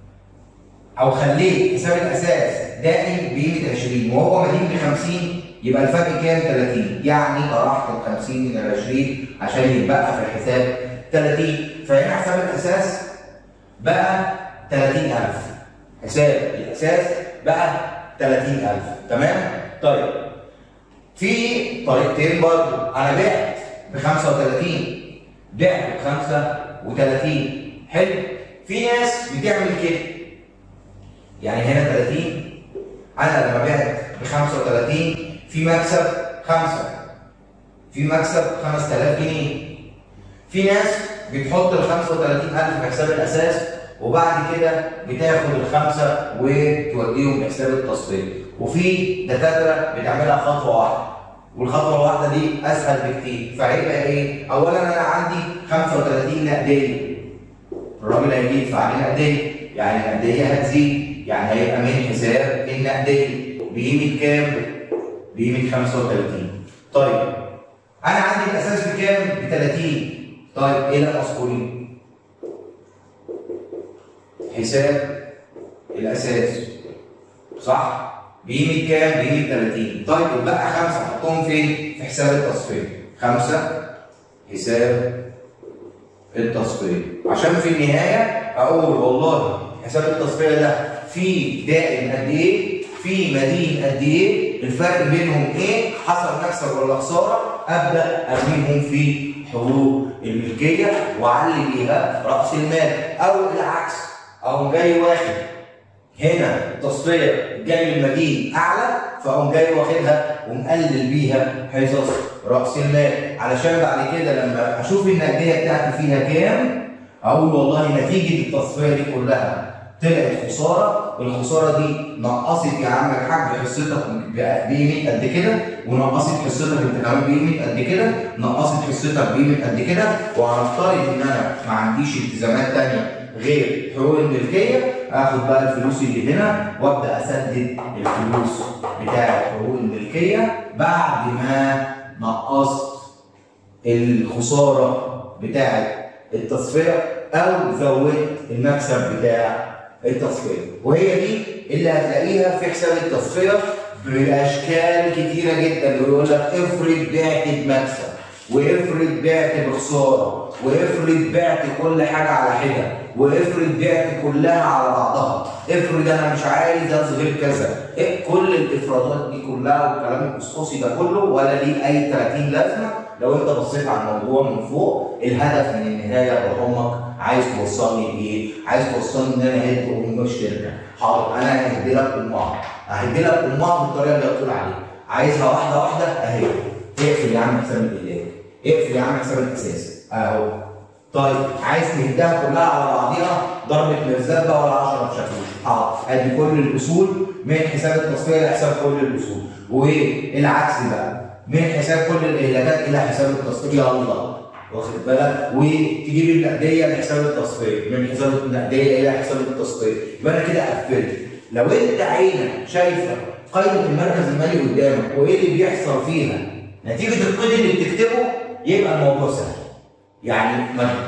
S1: او خليت حساب الاساس دائم بقيمه عشرين وهو مدين ب خمسين، يبقى الفرق كام؟ ثلاثين. يعني طرحت ال خمسين من ال عشرين عشان يتبقى في الحساب ثلاثين. فهنا حساب الاساس بقى ثلاثين ألف. حساب الاساس بقى ثلاثين ألف. تمام؟ طيب في طريقتين برضه. انا بعت ب خمسة وثلاثين، بعت ب خمسة وثلاثين. حلو؟ في ناس بتعمل كده. يعني هنا ثلاثين، انا لما بعت ب خمسة وثلاثين في مكسب خمسة، في مكسب خمسة آلاف جنيه. في ناس بتحط ال خمسة وثلاثين ألف في حساب الاساس وبعد كده بتاخد الخمسه وتوديهم لحساب التصفيه. وفي دكاتره بتعملها خطوه واحده، والخطوه الواحده دي اسهل بكتير. فهيبقى ايه؟ اولا انا عندي خمسة وثلاثين نقديه، الراجل هيجي يدفع لي نقديه، يعني النقديه هتزيد، يعني هيبقى من حساب النقديه بقيمه كام؟ بقيمه خمسة وثلاثين. طيب انا عندي الاساس بكام؟ ب ثلاثين. طيب ايه اللي مسؤولين؟ حساب الاساس صح؟ بقيمه كام؟ بقيمه ثلاثين. طيب يبقى خمسه احطهم فين؟ في حساب التصفيه. خمسه حساب التصفيه عشان في النهايه اقول والله حساب التصفيه ده فيه دائم قد ايه؟ فيه مدين قد ايه؟ الفرق بينهم ايه؟ حصل مكسب ولا خساره؟ ابدا ارميهم في حقوق الملكيه واعلي بيها راس المال. او العكس، اقوم جاي واخد هنا التصفيه جاي المدين اعلى فاقوم جاي واخدها ومقلل بيها حصص راس المال، علشان بعد كده لما اشوف النقديه بتاعتي فيها كام اقول والله نتيجه التصفيه دي كلها طلعت خساره، الخساره دي نقصت يا عم الحاج حصتك بقيمه قد كده، ونقصت حصتك انت كمان بقيمه قد كده، نقصت حصتك بقيمه قد كده، وهنفترض ان انا ما عنديش التزامات ثانيه غير حقوق الملكيه، اخد بقى الفلوس اللي هنا وابدا اسدد الفلوس بتاعه حقوق الملكيه بعد ما نقصت الخساره بتاعه التصفيه او زودت المكسب بتاع التصفيه. وهي دي اللي هتلاقيها في حساب التصفيه باشكال كتيره جدا، ويقول لك افرض بعت بمكسب، وافرض بعت بخساره، وافرض بعت كل حاجه على حده، وافرض بعت كلها على بعضها، افرض انا مش عايز اظهر كذا. إيه كل الافرازات دي كلها والكلام القصقصي ده كله ولا ليه اي ثلاثين لازمه لو انت بصيت على الموضوع من فوق. الهدف من النهايه يا امك عايز توصلني لايه؟ عايز توصلني ان انا هدي ام الشركه. حاضر، انا هدي لك امها، هدي لك امها بالطريقه اللي قلت عليها. عايزها واحده واحده اهي. اقفل يا عم حساب العلاج، اقفل يا عم حساب الاساس اهو. طيب عايز تهدها كلها على بعضيها ضربة مرزبة ولا عشرة شاكوش؟ حاضر، ادي كل الاصول من حساب التصفية لحساب كل الاصول، والعكس بقى من حساب كل الاهلاكات الى حساب التصفية. يلا واخد بالك؟ وتجيب النقدية لحساب التصفية، من حساب النقدية الى حساب التصفية. يبقى انا كده قفلت. لو انت عينك شايفة قائمة المركز المالي قدامك وايه اللي بيحصل فيها نتيجة القيد اللي بتكتبه، يبقى الموضوع سهل. يعني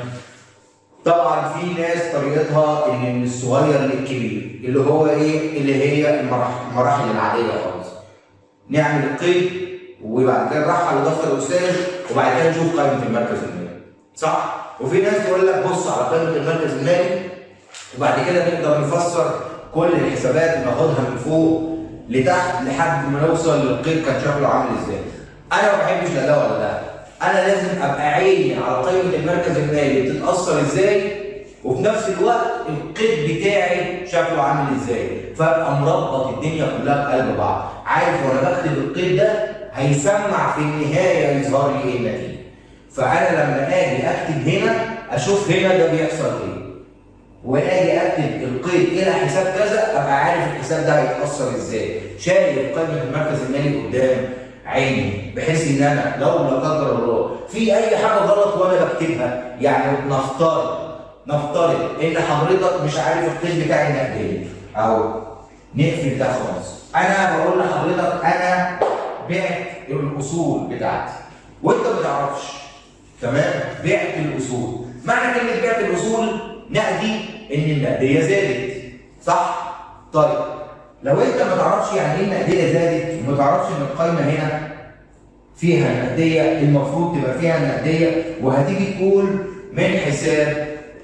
S1: طبعا في ناس طريقتها ان من الصغير للكبير، اللي هو ايه؟ اللي هي المراحل, المراحل العاديه خالص. نعمل القيد وبعد كده نرحل لدفتر الاستاذ وبعد كده نشوف قائمه المركز المالي. صح؟ وفي ناس تقول لك بص على قائمه المركز المالي وبعد كده نقدر نفسر كل الحسابات وناخدها من فوق لتحت لحد ما نوصل للقيد كان شكله عامل ازاي. انا ما بحبش لا ده ولا ده. أنا لازم أبقى عيني على قائمة المركز المالي بتتأثر إزاي، وفي نفس الوقت القيد بتاعي شكله عامل إزاي، فأبقى مربط الدنيا كلها بقلب بعض، عارف وأنا بكتب القيد ده هيسمع في النهاية يظهر لي إيه النتيجة. فأنا لما أجي أكتب هنا أشوف هنا ده بيحصل إيه، وأجي أكتب القيد إلى حساب كذا أبقى عارف الحساب ده هيتأثر إزاي، شايف قائمة المركز المالي قدام عيني، بحيث ان انا لو لا قدر الله في اي حاجه غلط وانا بكتبها. يعني نفترض نفترض ان حضرتك مش عارف القيد بتاع النقديه، او نقفل ده خالص. انا بقول لحضرتك انا بعت الاصول بتاعتي وانت ما تعرفش، تمام؟ بعت الاصول. معنى كلمه بعت الاصول نقدي ان النقديه زادت، صح؟ طيب لو انت ما تعرفش يعني ايه النقديه زادت وما تعرفش ان القايمه هنا فيها النقديه، المفروض تبقى فيها النقديه وهتيجي تقول من حساب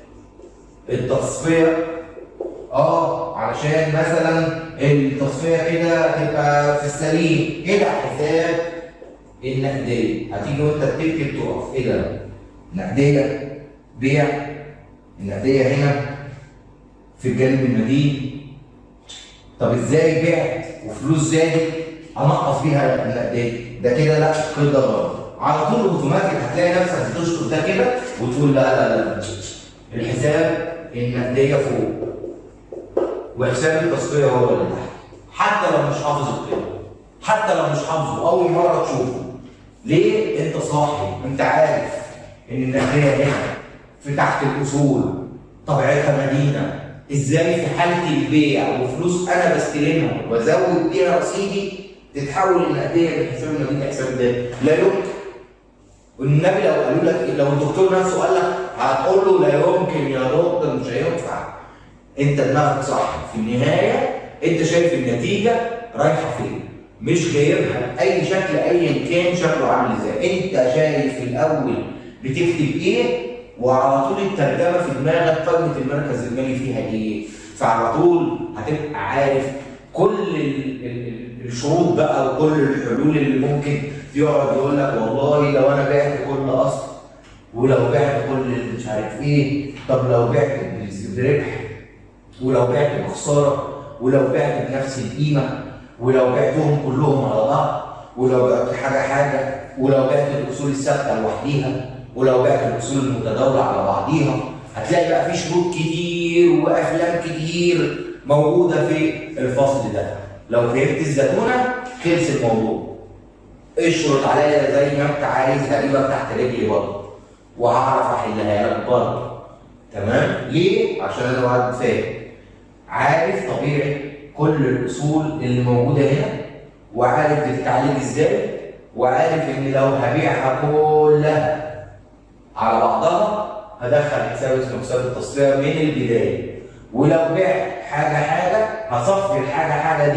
S1: التصفيه، اه علشان مثلا التصفيه كده تبقى في السليم الى حساب النقديه. هتيجي وانت بتكتب تقف ايه ده؟ نقديه بيع، النقديه هنا في الجانب المدين. طب ازاي بعت وفلوس زادت انقص بيها النقديه؟ ده كده لا، القيد ده غلط. على طول اوتوماتيك هتلاقي نفسك بتشطب ده كده وتقول لا لا لا الحساب النقديه فوق وحساب التصفيه هو اللي تحت، حتى لو مش حافظ القيد، حتى لو مش حافظه اول مره تشوفه. ليه؟ انت صاحي، انت عارف ان النقديه هنا في تحت الاصول طبيعتها مدينه. ازاي في حاله البيع وفلوس انا بستلمها وازود بيها رصيدي تتحول النقديه من حساب المدينه لحساب الدين؟ لا يمكن. والنبي لو قالوا لك، لو الدكتور نفسه قال لك هتقول له لا يمكن يا دكتور مش هينفع. انت دماغك صح، في النهايه انت شايف النتيجه رايحه فين، مش جايبها باي شكل ايا كان شكله عامل ازاي. انت شايف الاول بتكتب ايه وعلى طول الترجمه في دماغك قائمه المركز المالي فيها ايه، فعلى طول هتبقى عارف كل الشروط بقى وكل الحلول اللي ممكن يقعد يقول لك والله لو انا بعت كل اصل، ولو بعت كل مش عارف ايه، طب لو بعت بربح، ولو بعت بخساره، ولو بعت بنفس القيمه، ولو بعتهم كلهم على بعض، ولو بعت حاجه حاجه، ولو بعت الاصول الثابته لوحديها، ولو بعت الاصول المتداوله على بعضيها. هتلاقي بقى في شروط كتير وافلام كتير موجوده في الفصل ده. لو فهمت الزتونه خلص الموضوع. اشرط عليا زي ما انت عايز، هجيبك تحت رجلي برضه وهعرف احلها لك برضه، تمام؟ ليه؟ عشان انا واحد فاهم، عارف طبيعه كل الاصول اللي موجوده هنا، وعارف بتتعالج ازاي، وعارف ان لو هبيعها كلها على بعضها هدخل حساب اسمه حساب التصفيه من البدايه، ولو بعت حاجه حاجه هصفي الحاجه حاجه دي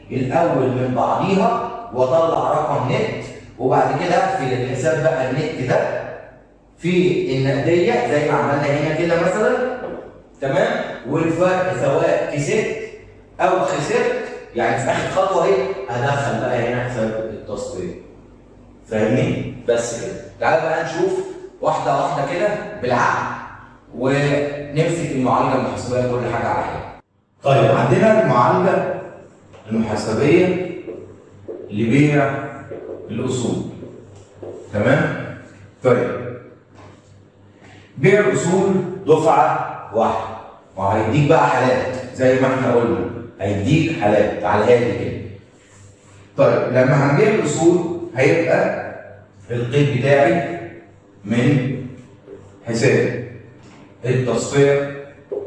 S1: الاول من بعضيها واطلع رقم نت، وبعد كده اقفل الحساب بقى النت ده في النقديه زي ما عملنا هنا كده مثلا، تمام؟ والفرق سواء كسبت او خسرت يعني في اخر خطوه ايه؟ هدخل بقى هنا حساب التصفيه. فاهمني؟ بس كده. تعالى بقى نشوف واحده واحده كده بالعقل ونمسك المعالجه المحاسبيه كل حاجه على حاجه. طيب عندنا المعالجه المحاسبيه لبيع الاصول. تمام؟ طيب بيع الاصول دفعه واحده، وهيديك بقى حالات زي ما احنا قلنا، هيديك حالات على الهادي كده. طيب لما هنبيع الاصول هيبقى القيد بتاعي من حساب التصفيه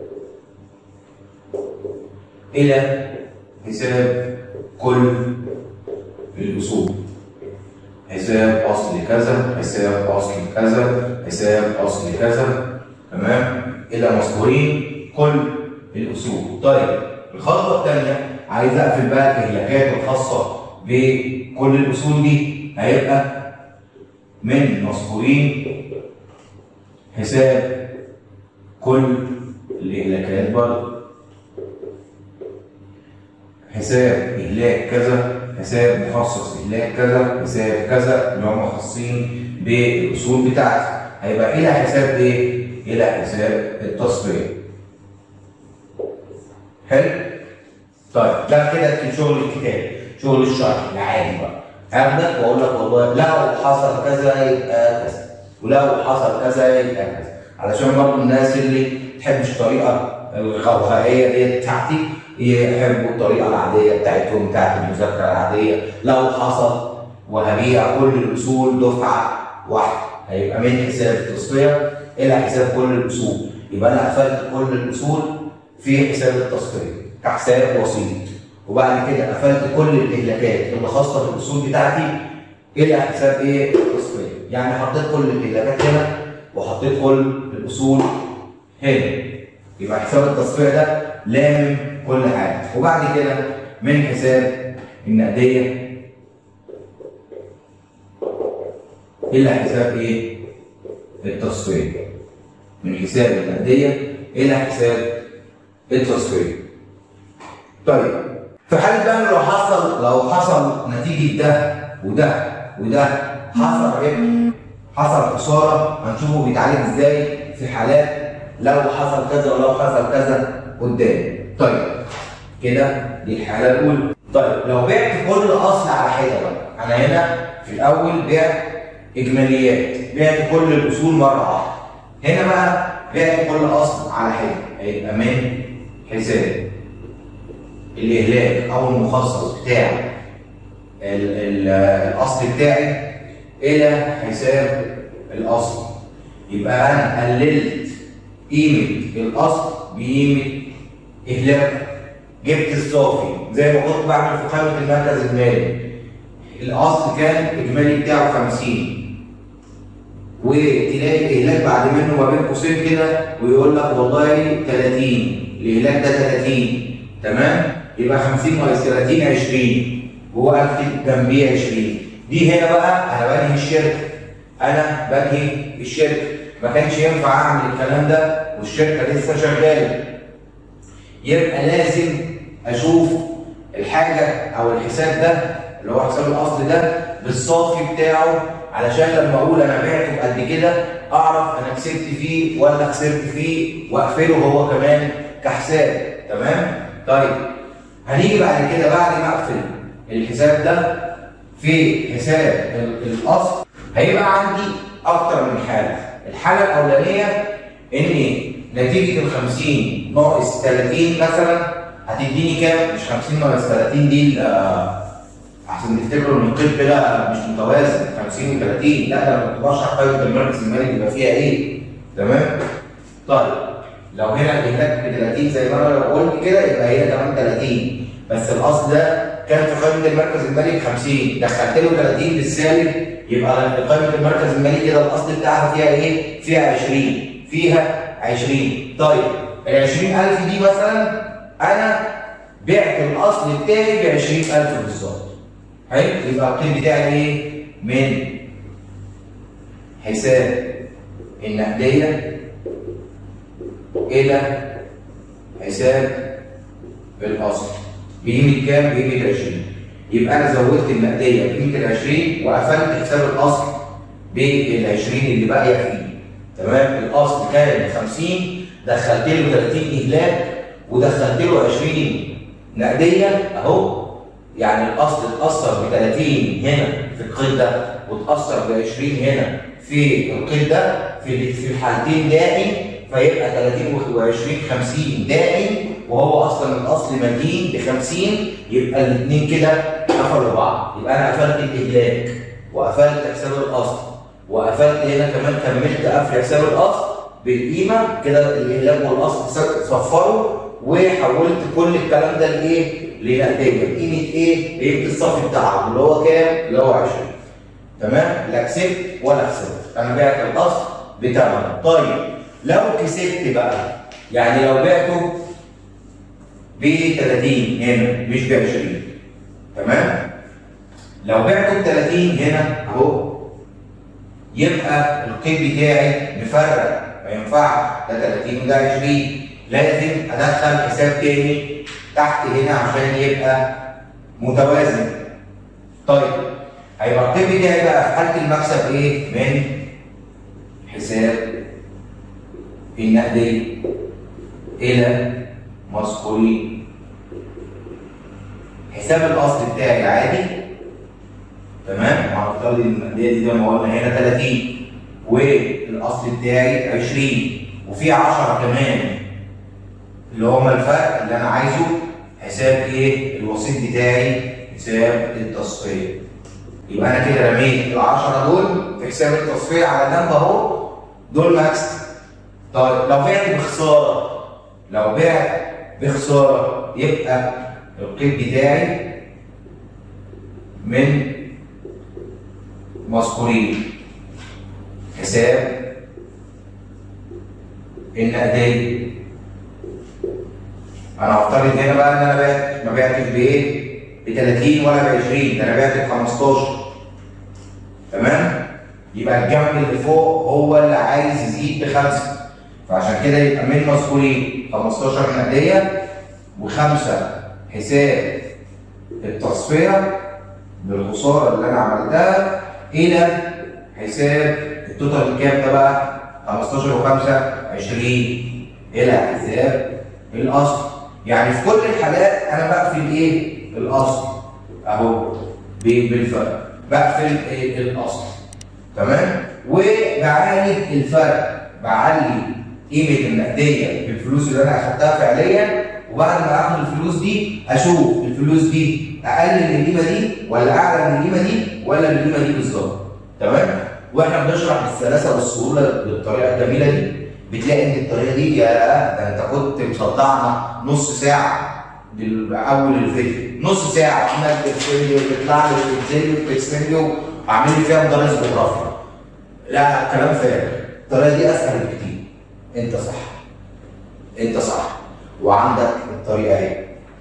S1: الى حساب كل الاصول. حساب اصل كذا، حساب اصل كذا، حساب اصل كذا، تمام؟ الى مذكورين كل الاصول. طيب الخطوه الثانيه عايز اقفل بقى الاهلاكات الخاصه بكل الاصول دي، هيبقى من مذكورين حساب كل الاهلاكات برضه. حساب اهلاك كذا، حساب مخصص اهلاك كذا، حساب كذا اللي هم خاصين بالاصول بتاعتي، هيبقى الى حساب ايه؟ الى حساب التصفيه. حلو؟ طيب ده كده شغل الكتاب، شغل الشرح العادي بقى. هاخدك واقول لك والله لو حصل كذا يبقى كذا، ولو حصل كذا يبقى كذا، علشان برضه الناس اللي ما تحبش الطريقه الغوغائيه ديت بتاعتي يحبوا الطريقه العاديه بتاعتهم بتاعت المذاكره العاديه. لو حصل وهبيع كل الاصول دفعه واحده، هيبقى من حساب التصفيه الى حساب كل الاصول. يبقى انا قفلت كل الاصول في حساب التصفيه كحساب وسيط، وبعد كده قفلت كل الاهلاكات اللي خاصه بالاصول بتاعتي الى حساب ايه؟ التصفيه. يعني حطيت كل الاهلاكات هنا وحطيت كل الاصول هنا، يبقى حساب التصفيه ده لامم كل حاجه. وبعد كده من حساب النقديه الى حساب ايه؟ التصفيه. من حساب النقديه الى حساب التصفيه. طيب في حاله بقى لو حصل لو حصل نتيجه ده وده وده حصل ربح، حصل خساره، هنشوفه بيتعالج ازاي في حالات لو حصل كذا ولو حصل كذا قدام. طيب كده دي الحاله الاولى. طيب لو بعت كل اصل على حده بقى، انا هنا في الاول بعت اجماليات، بعت كل الاصول مره واحده. هنا بقى بعت كل اصل على حده، هيبقى من حساب الاهلاك او المخصص بتاع ال ال الاصل بتاعي الى حساب الاصل. يبقى انا قللت قيمه الاصل بقيمه اهلاكه، جبت الصافي زي ما كنت بعمل في قائمه المركز المالي. الاصل كان الاجمالي بتاعه خمسين، وتلاقي الاهلاك بعد منه ما بين قوسين كده ويقول لك والله ثلاثين، الاهلاك ده ثلاثين، تمام؟ يبقى خمسين ناقص ثلاثين عشرين، وهو اكتب جنبيه عشرين. دي هنا بقى انا بنهي الشركه، انا بنهي الشركه، ما كانش ينفع اعمل الكلام ده والشركه لسه شغاله. يبقى لازم اشوف الحاجه او الحساب ده اللي هو حساب الاصل ده بالصافي بتاعه، علشان لما اقول انا بعته قد كده اعرف انا كسبت فيه ولا خسرت فيه واقفله هو كمان كحساب. تمام؟ طيب هنيجي بعد كده بعد ما اقفل الحساب ده في حساب الاصل هيبقى عندي اكتر من حاله. الحاله الاولانيه ان نتيجه ال خمسين ناقص ثلاثين مثلا هتديني كام؟ مش خمسين ناقص ثلاثين دي احسن تفتكروا ان القيد كده مش متوازن خمسين و ثلاثين، لا ده ما بتبقاش قائمه المركز المالي بيبقى فيها ايه؟ تمام؟ طيب لو هنا الاهلاك ب ثلاثين زي ما انا قلت كده يبقى هنا كمان ثلاثين، بس الاصل ده كان في قائمه المركز المالي ب خمسين، دخلت له ثلاثين بالسالب يبقى قائمه المركز المالي كده الاصل بتاعها فيها ايه؟ فيها عشرين، فيها عشرين. طيب ال عشرين ألف دي مثلا انا بعت الاصل بتاعي ب عشرين ألف بالظبط. حلو؟ يبقى القيد بتاعي ايه؟ من حساب النقديه الى حساب الاصل بقيمه كام؟ بقيمه عشرين. يبقى انا زودت النقديه بقيمه ال عشرين وقفلت حساب الاصل بال عشرين اللي باقيه فيه. تمام؟ الاصل كان خمسين، دخلت له تلاتين اهلاك ودخلت له عشرين نقديه اهو. يعني الاصل اتاثر ب تلاتين هنا في القيد ده واتاثر ب عشرين هنا في القيد ده، في في الحالتين دائم، فيبقى تلاتين وعشرين خمسين دائم، وهو اصلا الاصل مدين ب خمسين، يبقى الاثنين كده قفلوا بعض. يبقى انا قفلت الاهلاك وقفلت حساب الاصل وقفلت هنا كمان كملت قفل حساب الاصل بالقيمه كده. الاهلاك والاصل صفروا وحولت كل الكلام ده لايه؟ لنقديه بقيمه ايه؟ بقيمه الصافي بتاعهم اللي هو كام؟ اللي هو عشرين. تمام؟ لا كسبت ولا خسرت، انا بعت الاصل بتاعه. طيب لو كسبت بقى، يعني لو بعته ب تلاتين هنا مش ب عشرين، تمام؟ لو بعته ب تلاتين هنا اهو، يبقى القيد بتاعي مفرق، ما ينفعش ده تلاتين وده عشرين، لازم ادخل حساب تاني تحت هنا عشان يبقى متوازن. طيب هيبقى القيد بتاعي بقى في حاله المكسب ايه؟ من حساب النقديه الى مذكورين. حساب الاصل بتاعي عادي، تمام؟ وهنفترض ان النقديه دي زي ما قلنا هنا تلاتين والاصل بتاعي عشرين وفي عشرة كمان اللي هما الفرق اللي انا عايزه. حساب ايه؟ الوسيط بتاعي حساب التصفيه. يبقى انا كده رميت ال عشرة دول في حساب التصفيه على جنب اهو، دول مكسب. طيب لو بعت بخساره، لو بعت بخساره يبقى القيد بتاعي من مذكورين حساب النقديه. انا هفترض هنا بقى ان انا بعت ما بعتش بايه؟ ب تلاتين ولا ب عشرين، ده انا بعت ب خمستاشر. تمام؟ يبقى الجنب اللي فوق هو اللي عايز يزيد بخمسه، فعشان كده يبقى من مذكورين خمستاشر نقديه وخمسه حساب التصفيه بالخساره اللي انا عملتها الى حساب التوتال كام ده بقى؟ خمستاشر وخمسة عشرين الى حساب الاصل. يعني في كل الحالات انا بقفل ايه؟ الاصل اهو بالفرق، بقفل الاصل. تمام؟ وبعالج الفرق، بعلي قيمه النقديه بالفلوس اللي انا اخدتها فعليا، وبعد ما اخد الفلوس دي اشوف الفلوس دي اقل من القيمه دي ولا اعلى من القيمه دي ولا من القيمه دي بالظبط. تمام؟ واحنا بنشرح بالسلاسه والسهوله بالطريقه الجميله دي، بتلاقي ان الطريقه دي يا ده انت كنت مصدعنا نص ساعه اول الفيديو، نص ساعه عمال ترسم وتطلع لي وتنزل لي وترسم لي وعامل لي فيها مدرس جغرافيا. لا كلام فارغ، الطريقه دي اسهل بكتير. انت صح، انت صح، وعندك الطريقه اهي.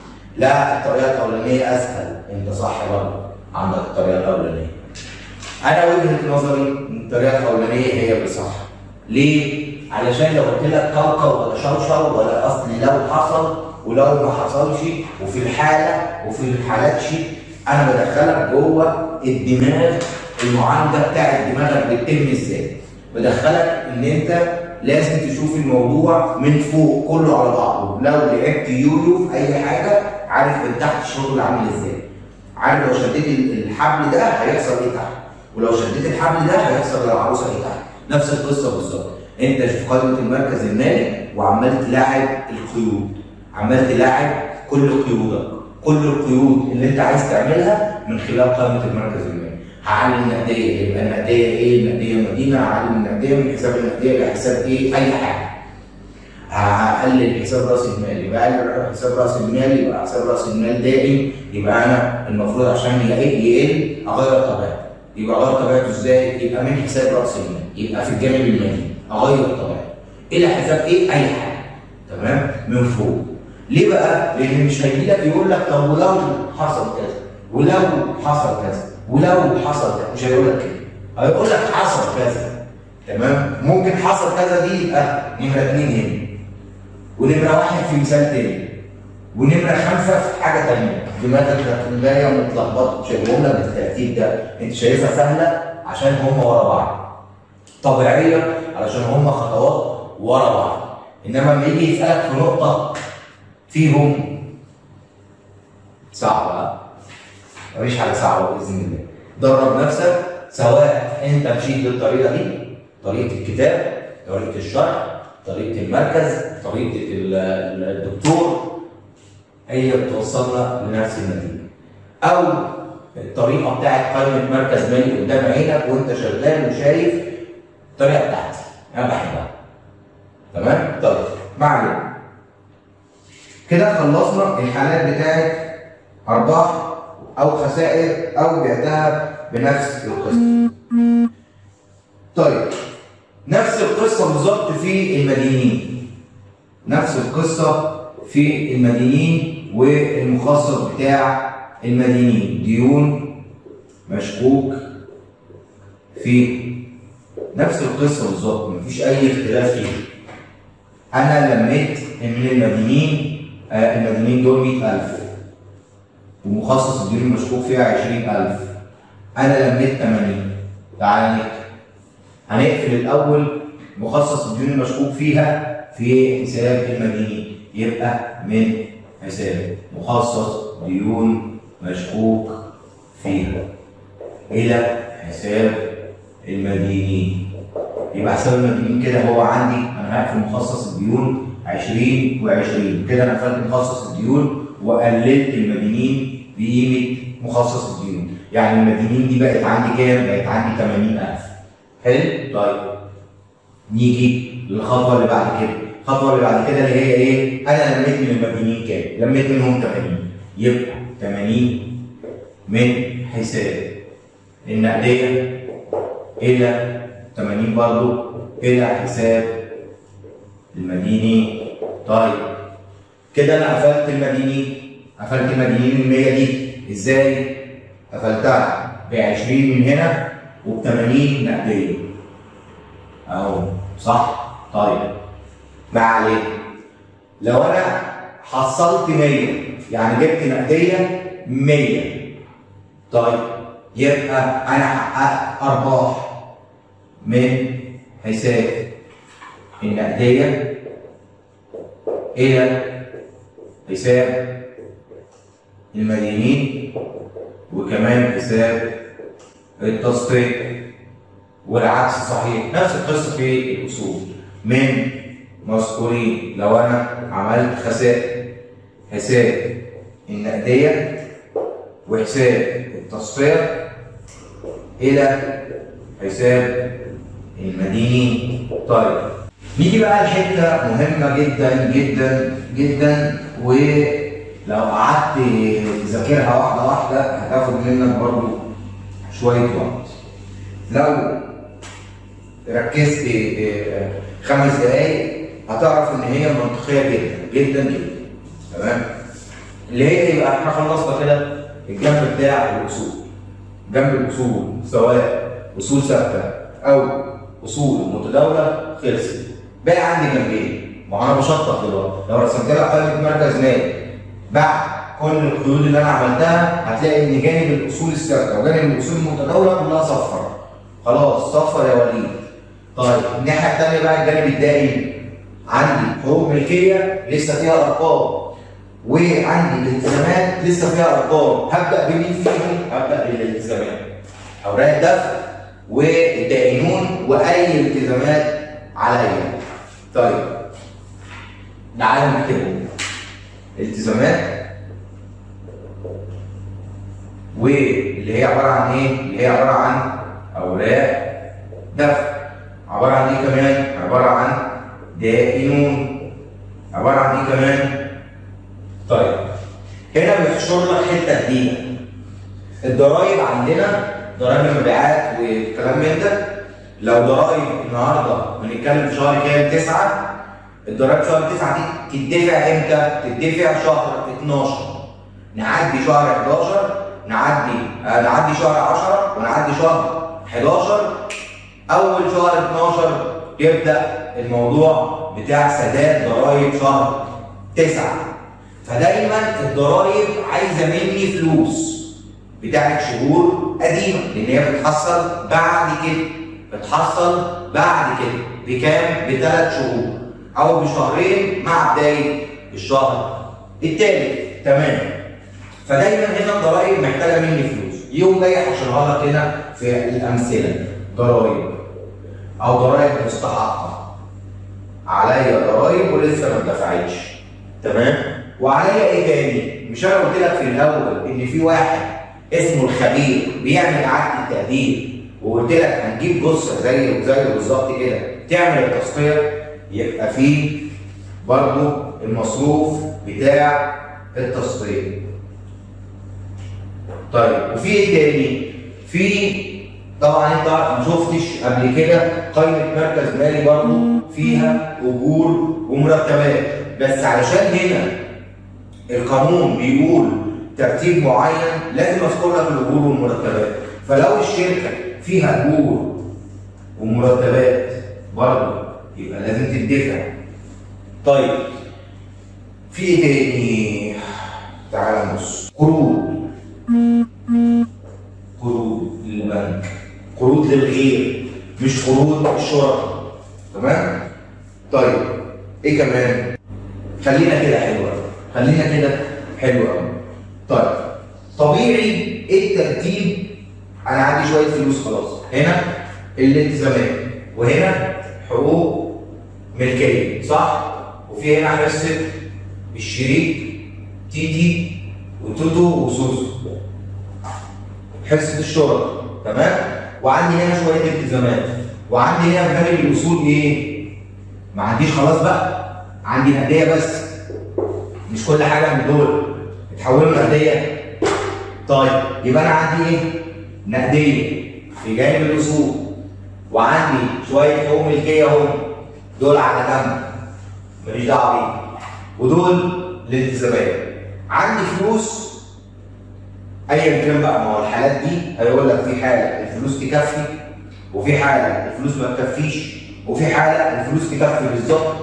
S1: لا الطريقه الاولانيه اسهل، انت صح برضه، عندك الطريقه الاولانيه. انا وجهه نظري ان الطريقه الاولانيه هي اللي صح. ليه؟ علشان لو قلت لك كوكب ولا شوشر ولا اصل لو حصل ولو ما حصلش وفي الحاله وفي الحالاتش، انا بدخلك جوه الدماغ، المعالجه بتاعت دماغك بتتم ازاي؟ بدخلك ان انت لازم تشوف الموضوع من فوق كله على بعضه. لو لعبت يويو في اي حاجه عارف من تحت الشغل عامل ازاي. عارف لو شديت الحبل ده هيحصل ايه تحت، ولو شديت الحبل ده هيحصل للعروسه ايه تحت. نفس القصه بالظبط. انت في قائمه المركز المالي وعمال تلاعب القيود، عمال تلاعب كل قيودك، كل القيود اللي انت عايز تعملها من خلال قائمه المركز المالي. هعلي النقديه، يبقى النقديه ايه؟ النقديه مدينه، هعلي النقديه من حساب النقديه لحساب ايه؟ اي حاجه. هقلل حساب راس المال، يبقى اقلل حساب راس المال، يبقى حساب راس المال دائم، يبقى انا المفروض عشان يقل اغير طبيعته. يبقى اغير طبيعته ازاي؟ يبقى من حساب راس المال، يبقى في الجانب المالي اغير طبيعته الى حساب ايه؟ اي حاجه. تمام؟ من فوق. ليه بقى؟ لان مش هيجي لك يقول لك طب ولو حصل كذا ولو حصل كذا ولو حصل كذا، مش هيقول لك كده، هيقول لك حصل كذا. تمام؟ ممكن حصل كذا دي يبقى نمره اثنين هنا، ونمره واحد في مثال تاني، ونمره خمسه في حاجه تانيه. دماغك هتلاقيها متلخبطه، مش هيقول لك بالترتيب ده، انت شايفها سهله عشان هم ورا بعض، طبيعيه علشان هم خطوات ورا بعض. انما لما يجي يسالك في نقطه فيهم صعبه، مفيش حاجه صعبه باذن الله. درب نفسك، سواء انت مشيت بالطريقه دي، طريقه الكتاب، طريقه الشرح، طريقه المركز، طريقه الدكتور، هي بتوصلنا لنفس النتيجه. او الطريقه بتاعت قائمه مركز مالي قدام عينك وانت شغال وشايف الطريقه بتاعتي، انا بحبها. تمام؟ طيب ما علينا. كده خلصنا الحالات بتاعت ارباح او خسائر او بعتها بنفس القسط. طيب نفس القصه بالظبط في المدينين، نفس القصه في المدينين والمخصص بتاع المدينين، ديون مشكوك فيه، نفس القصه بالظبط، مفيش اي اختلاف فيه. انا لميت ان المدينين آه المدينين دول مئة ألف ومخصص الديون المشكوك فيها عشرين ألف، انا لميت ثمانين. تعالى نكتب، هنقفل الاول مخصص الديون المشكوك فيها في حساب المدينين، يبقى من حساب مخصص ديون مشكوك فيها الى حساب المدينين. يبقى حساب المدينين كده هو عندي، انا هقفل مخصص الديون عشرين وعشرين، كده انا قفلت مخصص الديون وقللت المدينين بقيمه مخصص الديون، يعني المدينين دي بقت عندي كام؟ بقت عندي ثمانين ألف. حلو؟ طيب نيجي للخطوه اللي بعد كده، الخطوه اللي بعد كده اللي هي ايه؟ انا لميت من المدينين كام؟ لميت منهم ثمانين، يبقى ثمانين من حساب النقديه الى ثمانين برضه الى حساب المدينين. طيب كده انا قفلت المدينين، قفلت المدينين ال مية دي ازاي؟ قفلتها ب عشرين من هنا وب ثمانين نقديه اهو، صح؟ طيب ما علينا، لو انا حصلت مية يعني جبت نقديه مية، طيب يبقى انا حققت ارباح من حساب النقديه الى حساب المدينين وكمان حساب التصفيه، والعكس صحيح، نفس القصه في الاصول من مذكورين. لو انا عملت خسائر حساب النقديه وحساب التصفيه الى حساب المدينين. طيب نيجي بقى لحته مهمه جدا جدا جدا، ولو قعدت تذاكرها واحده واحده هتاخد منك برضو شويه وقت. لو ركزت خمس دقايق هتعرف ان هي منطقيه جدا جدا جدا. تمام؟ اللي هي يبقى احنا خلصنا كده الجنب بتاع الاصول. جنب الاصول سواء اصول ثابته او اصول متداوله خلصت. بقى عندي جنبين، ما انا بشطب دلوقتي. لو رسمت لك قائمه مركز مالي بعد كل القيود اللي انا عملتها هتلاقي ان جانب الاصول الثابته وجانب الاصول المتداوله كلها صفر. خلاص صفر يا وليد. طيب الناحيه الثانيه بقى الجانب الدائم، عندي حقوق ملكيه لسه فيها ارقام، وعندي الالتزامات لسه فيها ارقام. هبدا بمين فيهم؟ هبدا بالالتزامات، اوراق الدفع والدائنون واي التزامات عليا. طيب تعالوا نكتبهم. التزامات واللي هي عباره عن ايه؟ اللي هي عباره عن اوراق دفع. عباره عن ايه كمان؟ عباره عن دائنون. عباره عن ايه كمان؟ طيب هنا بيحشر لك حته جديده. الضرايب عندنا ضرايب المبيعات والكلام من ده، لو ضرايب النهارده بنتكلم في شهر كام؟ تسعة، الضرايب شهر تسعة دي تدفع امتى؟ تدفع شهر اتناشر. نعدي شهر حداشر، نعدي آه نعدي شهر عشرة، ونعدي شهر حداشر. اول شهر اتناشر يبدا الموضوع بتاع سداد ضرايب شهر تسعة. فدايما الضرايب عايزه مني فلوس بتاعت شهور قديمه، لان هي بتحصل بعد كده، بتحصل بعد كده بكام؟ بثلاث شهور او بشهرين مع بدايه الشهر الثالث. تمام. فدايما هنا الضرايب محتاجه مني فلوس. يوم جاي هشرحها لك هنا في الامثله. ضرايب او ضرايب مستحقه، عليا ضرايب ولسه ما اتدفعتش. تمام. وعليا ايه تاني؟ مش انا قلت لك في الاول ان في واحد اسمه الخبير بيعمل اعاده التقدير، وقلت لك هنجيب جثه زي زي بالظبط كده تعمل التصفيه؟ يبقى في برضه المصروف بتاع التصفيه. طيب وفي ايه تاني؟ في طبعا انت ما شفتش قبل كده قائمه مركز مالي برضه فيها اجور ومرتبات، بس علشان هنا القانون بيقول ترتيب معين لازم اذكر لك الاجور والمرتبات. فلو الشركه فيها اجور ومرتبات برضه يبقى لازم تدفع. طيب في ايه تاني؟ تعالى نبص. قروض، قروض للبنك، قروض للغير، مش قروض الشركاء. تمام؟ طيب ايه كمان؟ خلينا كده حلو قوي، خلينا كده حلو قوي. طيب طبيعي ايه الترتيب؟ انا عندي شويه فلوس خلاص، هنا الالتزامات وهنا حقوق ملكيه، صح؟ وفي هنا حصه الشريك تيتي وتوتو وسوسو، حصه الشركاء. تمام؟ وعندي هنا شويه التزامات، وعندي هنا مبالغ الاصول ايه؟ ما عنديش خلاص بقى، عندي نقديه بس، مش كل حاجه من دول اتحولوا لنقديه. طيب يبقى انا عندي ايه؟ نقديه في جانب الاصول، وعندي شويه حقوق ملكيه اهم، دول على جنب ماليش دعوه بيهم، ودول الالتزامات. عندي فلوس ايا كان بقى، ما هو الحالات دي هيقول لك في حاله الفلوس تكفي، وفي حاله الفلوس ما تكفيش، وفي حاله الفلوس تكفي بالظبط.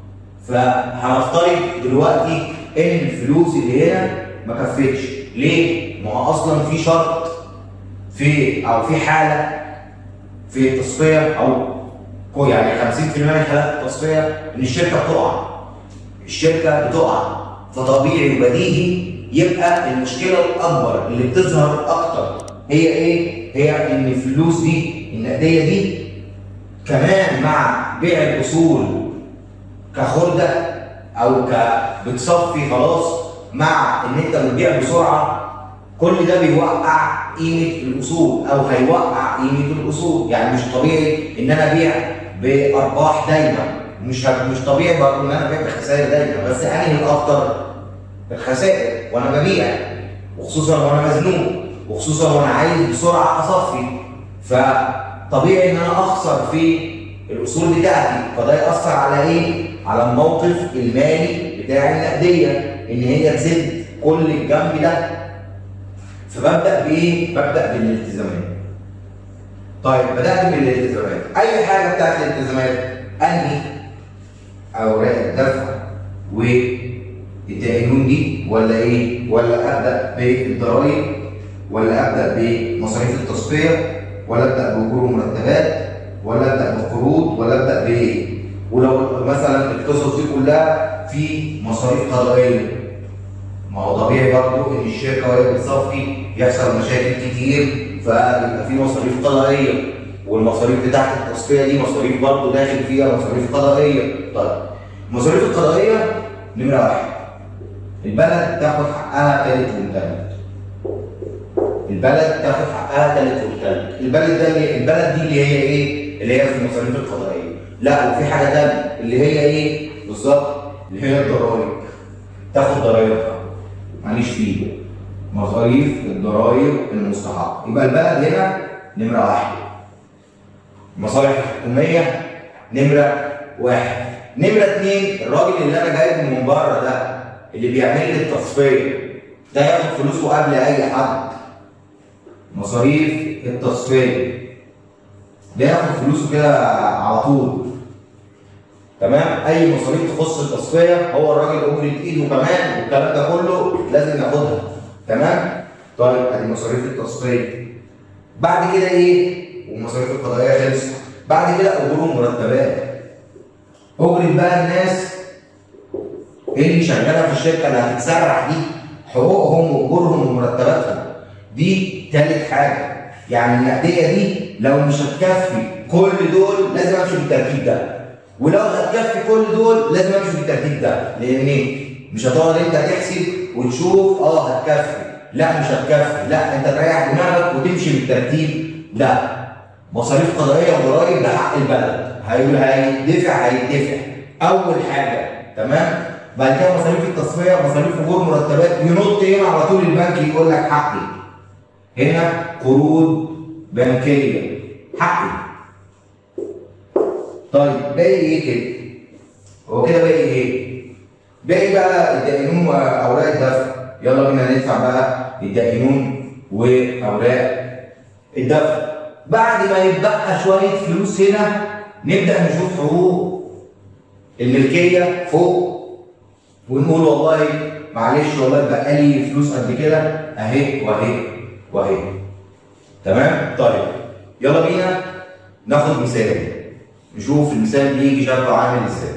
S1: فهنفترض دلوقتي ان الفلوس اللي هنا ما كفتش. ليه؟ ما هو اصلا في شرط في او في حاله في التصفيه، او يعني خمسين في المية من حالات التصفيه ان الشركه بتقع. الشركه بتقع، فطبيعي وبديهي يبقى المشكله الاكبر اللي بتظهر اكتر هي ايه؟ هي ان الفلوس دي النقديه دي كمان مع بيع الاصول كخردة او ك بتصفي خلاص، مع ان انت بتبيع بسرعه، كل ده بيوقع قيمه الاصول او هيوقع قيمه الاصول. يعني مش طبيعي ان انا ابيع بارباح دايما، مش مش طبيعي برضه ان انا ابيع بخسائر دايما، بس انهي الاكتر؟ الخسائر وانا ببيع، وخصوصا وانا مزنوق، وخصوصا وانا عايز بسرعه اصفي. فطبيعي ان انا اخسر في الاصول بتاعتي، فده ياثر على ايه؟ على الموقف المالي بتاع النقديه، ان هي تسد كل الجنب ده. فببدا بايه؟ ببدا بالالتزامات. طيب بدات بالالتزامات، اي حاجه بتاعت الالتزامات انهي؟ اوراق الدفع والدائنون دي، ولا ايه؟ ولا ابدا بالضرايب، ولا ابدا بمصاريف التصفيه، ولا ابدا باجور ومرتبات، ولا ابدا بالقروض، ولا ابدا بايه؟ ولو مثلا القصص دي كلها في مصاريف قضائيه، ما هو طبيعي برضه ان الشركه وهي بتصفي يحصل مشاكل كتير، فيبقى في مصاريف قضائيه، والمصاريف بتاعت التصفيه دي مصاريف برضه داخل فيها مصاريف قضائيه. طيب المصاريف القضائيه نمره واحد، البلد تاخد حقها تالت ومتلت. البلد تاخد حقها تالت ومتلت. البلد ده اللي البلد دي اللي هي ايه؟ اللي هي في المصاريف القضائيه. لا وفي حاجه ثانيه اللي هي ايه؟ بالظبط اللي هي الضرايب. تاخد ضرايبها، معليش فيه، مصاريف الضرايب المستحقه. يبقى البلد هنا نمره واحد. المصالح الحكوميه نمره واحد. نمرة اتنين، الراجل اللي أنا جايبه من بره ده اللي بيعمل لي التصفية ده ياخد فلوسه قبل أي حد. مصاريف التصفية ده ياخد فلوسه كده على طول. تمام؟ أي مصاريف تخص التصفية هو الراجل أجرة إيده كمان والكلام ده كله لازم ياخدها. تمام؟ طيب أدي مصاريف التصفية. بعد كده إيه؟ ومصاريف القضائية خلصت. بعد كده أجور ومرتبات. أجرة بقى الناس اللي شغالة في الشركة اللي هتتسرح دي، حقوقهم وأجورهم ومرتباتهم. دي تالت حاجة. يعني النقدية دي لو مش هتكفي كل دول لازم أمشي بالترتيب ده. ولو هتكفي كل دول لازم أمشي بالترتيب ده، لأن مش هتقعد أنت تحسب وتشوف أه هتكفي، لا مش هتكفي، لا أنت تريح دماغك وتمشي بالترتيب ده. مصاريف قضائية وضرايب ده حق البلد، هيدفع هيدفع أول حاجة. تمام؟ بعد كده مصاريف التصفية، مصاريف أجور مرتبات، ينط هنا على طول البنك يقول لك حقي. هنا قروض بنكية حقي. طيب باقي إيه كده؟ هو كده باقي إيه؟ باقي بقى الدائنون وأوراق الدفع. يلا بينا ندفع بقى الدائنون وأوراق الدفع. بعد ما يتبقى شوية فلوس هنا نبدأ نشوف حقوق الملكية فوق ونقول والله معلش والله بقى لي فلوس قد كده اهي واهي واهي. تمام؟ طيب يلا بينا ناخد مثال نشوف المثال بيجي شكله عامل ازاي.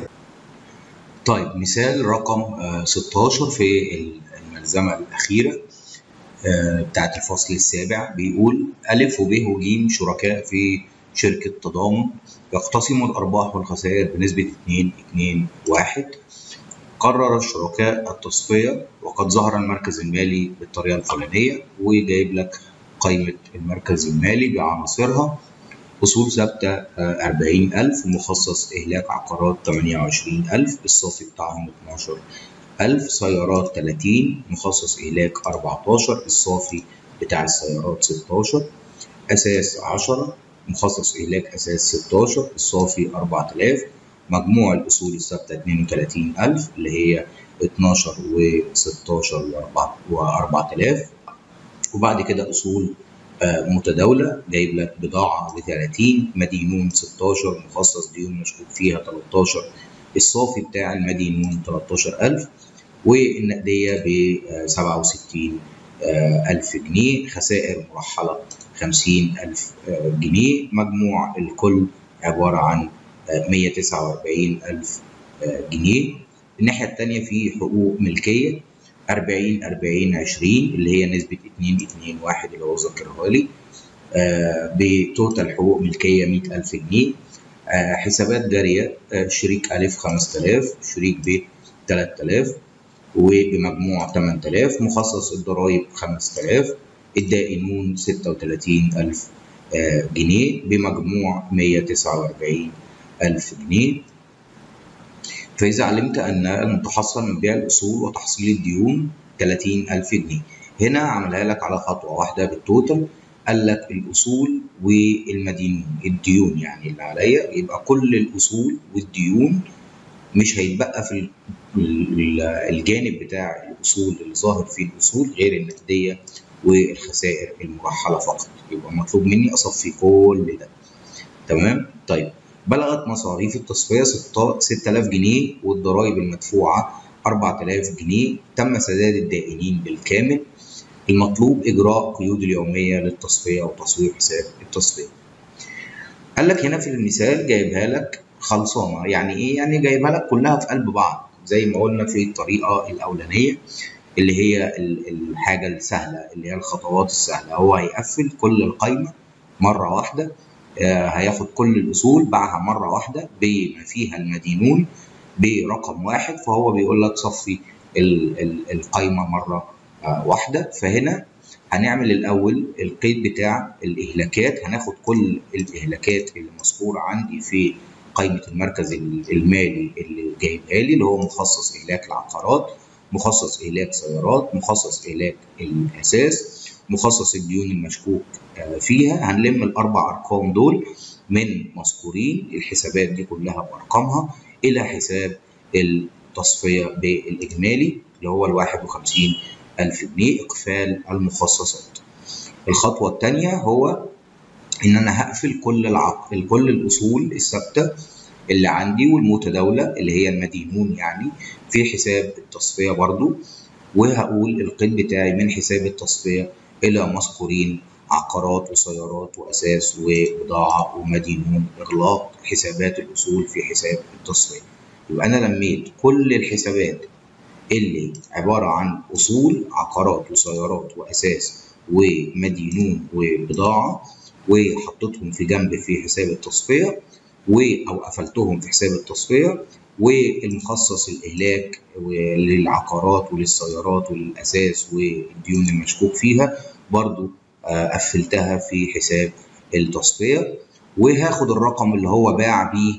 S2: طيب مثال رقم ستاشر في الملزمة الأخيرة بتاعت الفصل السابع. بيقول ألف وب وج شركاء في شركة تضامن يقتسموا الأرباح والخسائر بنسبة اتنين اتنين واحد. قرر الشركاء التصفية وقد ظهر المركز المالي بالطريقة الفلانية، وجايب لك قائمة المركز المالي بعناصرها. أصول ثابتة أربعين ألف، مخصص إهلاك عقارات تمانية وعشرين ألف، الصافي بتاعهم اتناشر ألف. سيارات تلاتين، مخصص إهلاك أربعتاشر، الصافي بتاع السيارات ستاشر. أساس عشرة، مخصص إهلاك أساس ستاشر، الصافي أربعة آلاف. مجموع الأصول الثابتة اتنين وتلاتين ألف اللي هي اتناشر وستاشر وأربعة آلاف. وبعد كده أصول متداولة جايب لك بضاعة ب تلاتين، مدينون ستاشر، مخصص ديون مشكوك فيها تلتاشر، الصافي بتاع المدينون تلتاشر ألف، والنقدية ب سبعة وستين ألف جنيه. خسائر مرحلة خمسين ألف جنيه. مجموع الكل عبارة عن مية وتسعة وأربعين ألف جنيه. الناحية التانية في حقوق ملكية أربعين أربعين عشرين اللي هي نسبة اتنين اتنين واحد اللي هو ذكرها لي، بتوتال حقوق ملكية مية ألف جنيه. حسابات جارية شريك ألف خمسة آلاف، شريك ب تلاتة آلاف، وبمجموع تمانية آلاف. مخصص الضرايب خمسة آلاف. الدائنون ستة وتلاتين ألف جنيه بمجموع مية وتسعة وأربعين ألف جنيه. فإذا علمت أن المتحصل من بيع الأصول وتحصيل الديون تلاتين ألف جنيه. هنا عملها لك على خطوة واحدة بالتوتال، قال لك الأصول والمدينون، الديون يعني اللي عليا يبقى كل الأصول والديون، مش هيتبقى في الجانب بتاع الأصول اللي ظاهر فيه الأصول غير النقدية والخسائر المرحلة فقط. يبقى مطلوب مني أصفي كل ده. تمام؟ طيب بلغت مصاريف التصفية ستة آلاف جنيه والضرائب المدفوعة أربعة آلاف جنيه. تم سداد الدائنين بالكامل. المطلوب إجراء قيود اليومية للتصفية وتصوير حساب التصفية. قال لك هنا في المثال جايبها لك خلصانة. يعني إيه؟ يعني جايبها لك كلها في قلب بعض زي ما قلنا في الطريقة الأولانية اللي هي الحاجة السهلة اللي هي الخطوات السهلة. هو هيقفل كل القايمة مرة واحدة، هياخد كل الأصول باعها مرة واحدة بما فيها المدينون برقم واحد، فهو بيقول لك صفي القايمة مرة واحدة. فهنا هنعمل الأول القيد بتاع الإهلاكات. هناخد كل الإهلاكات اللي مذكورة عندي في قائمة المركز المالي اللي جايبها لي، اللي هو مخصص إهلاك العقارات، مخصص إهلاك سيارات، مخصص إهلاك الأساس، مخصص الديون المشكوك فيها. هنلم الأربع أرقام دول من مذكورين، الحسابات دي كلها بأرقامها، إلى حساب التصفية بالإجمالي اللي هو الواحد وخمسين ألف جنيه إقفال المخصصات. الخطوة الثانية هو إن أنا هقفل كل العق... كل الأصول الثابتة اللي عندي والمتداولة اللي هي المدينون يعني في حساب التصفية برضو، وهقول القيد بتاعي من حساب التصفية إلى مذكورين عقارات وسيارات وأساس وبضاعة ومدينون، إغلاق حسابات الأصول في حساب التصفية. يبقى أنا لميت كل الحسابات اللي عبارة عن أصول عقارات وسيارات وأساس ومدينون وبضاعة وحطيتهم في جنب في حساب التصفية أو قفلتهم في حساب التصفية، والمخصص الإهلاك للعقارات وللسيارات وللأساس والديون المشكوك فيها برضو قفلتها في حساب التصفية. وهاخد الرقم اللي هو باع بيه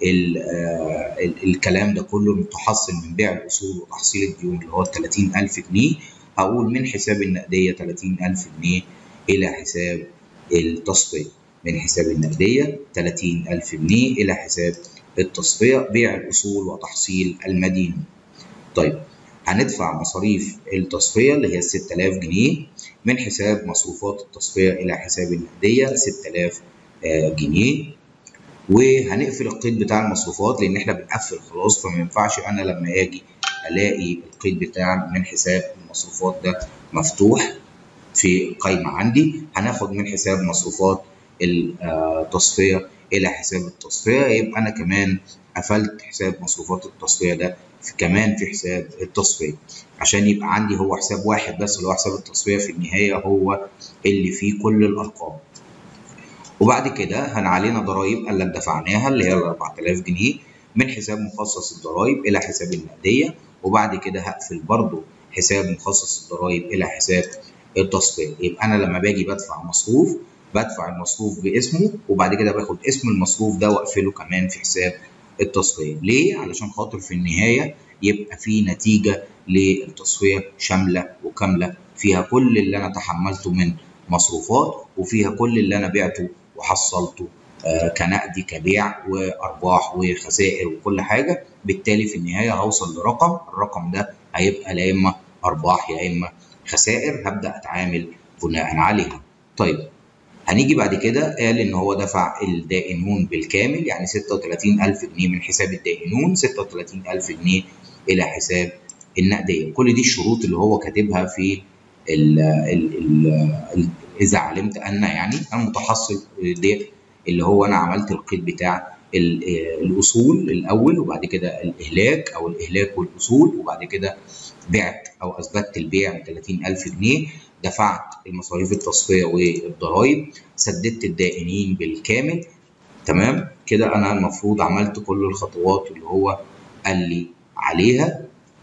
S2: الكلام ده كله المتحصل من بيع الأصول وتحصيل الديون اللي هو ثلاثين ألف جنيه، هقول من حساب النقدية ثلاثين ألف جنيه إلى حساب التصفية، من حساب النقدية ثلاثين ألف جنيه إلى حساب التصفية بيع الأصول وتحصيل المدين. طيب هندفع مصاريف التصفية اللي هي ستة آلاف جنيه من حساب مصروفات التصفية إلى حساب النقدية ستة آلاف جنيه، وهنقفل القيد بتاع المصروفات لأن احنا بنقفل خلاص، فما ينفعش أنا لما أجي ألاقي القيد بتاع من حساب المصروفات ده مفتوح في القايمة عندي. هناخد من حساب مصروفات التصفية إلى حساب التصفية، يبقى أنا كمان قفلت حساب مصروفات التصفية ده في كمان في حساب التصفية عشان يبقى عندي هو حساب واحد بس اللي هو حساب التصفية في النهاية هو اللي فيه كل الأرقام. وبعد كده هن علينا ضرايب قال لك دفعناها اللي هي ال أربعة آلاف جنيه من حساب مخصص الضرايب إلى حساب النقدية، وبعد كده هقفل برضو حساب مخصص الضرايب إلى حساب التصفية. يبقى أنا لما باجي بدفع مصروف بدفع المصروف باسمه وبعد كده باخد اسم المصروف ده واقفله كمان في حساب التصفية. ليه؟ علشان خاطر في النهاية يبقى في نتيجة للتصفية شاملة وكاملة فيها كل اللي أنا تحملته من مصروفات وفيها كل اللي أنا بعته وحصلته آه كنقدي كبيع وأرباح وخسائر وكل حاجة. بالتالي في النهاية هوصل لرقم، الرقم ده هيبقى لا إما أرباح يا إما خسائر هبدأ أتعامل بناء عليها. طيب هنيجي بعد كده قال إن هو دفع الدائنون بالكامل يعني ستة وثلاثين ألف جنيه من حساب الدائنون، ستة وثلاثين ألف جنيه إلى حساب النقدية. كل دي الشروط اللي هو كاتبها في ال ال ال إذا علمت أن يعني المتحصل دي اللي هو أنا عملت القيد بتاع الأصول الأول وبعد كده الإهلاك أو الإهلاك والأصول وبعد كده بعت أو أثبتت البيع ب ثلاثين ألف جنيه، دفعت المصاريف التصفية والضرايب، سددت الدائنين بالكامل. تمام كده أنا المفروض عملت كل الخطوات اللي هو قال لي عليها.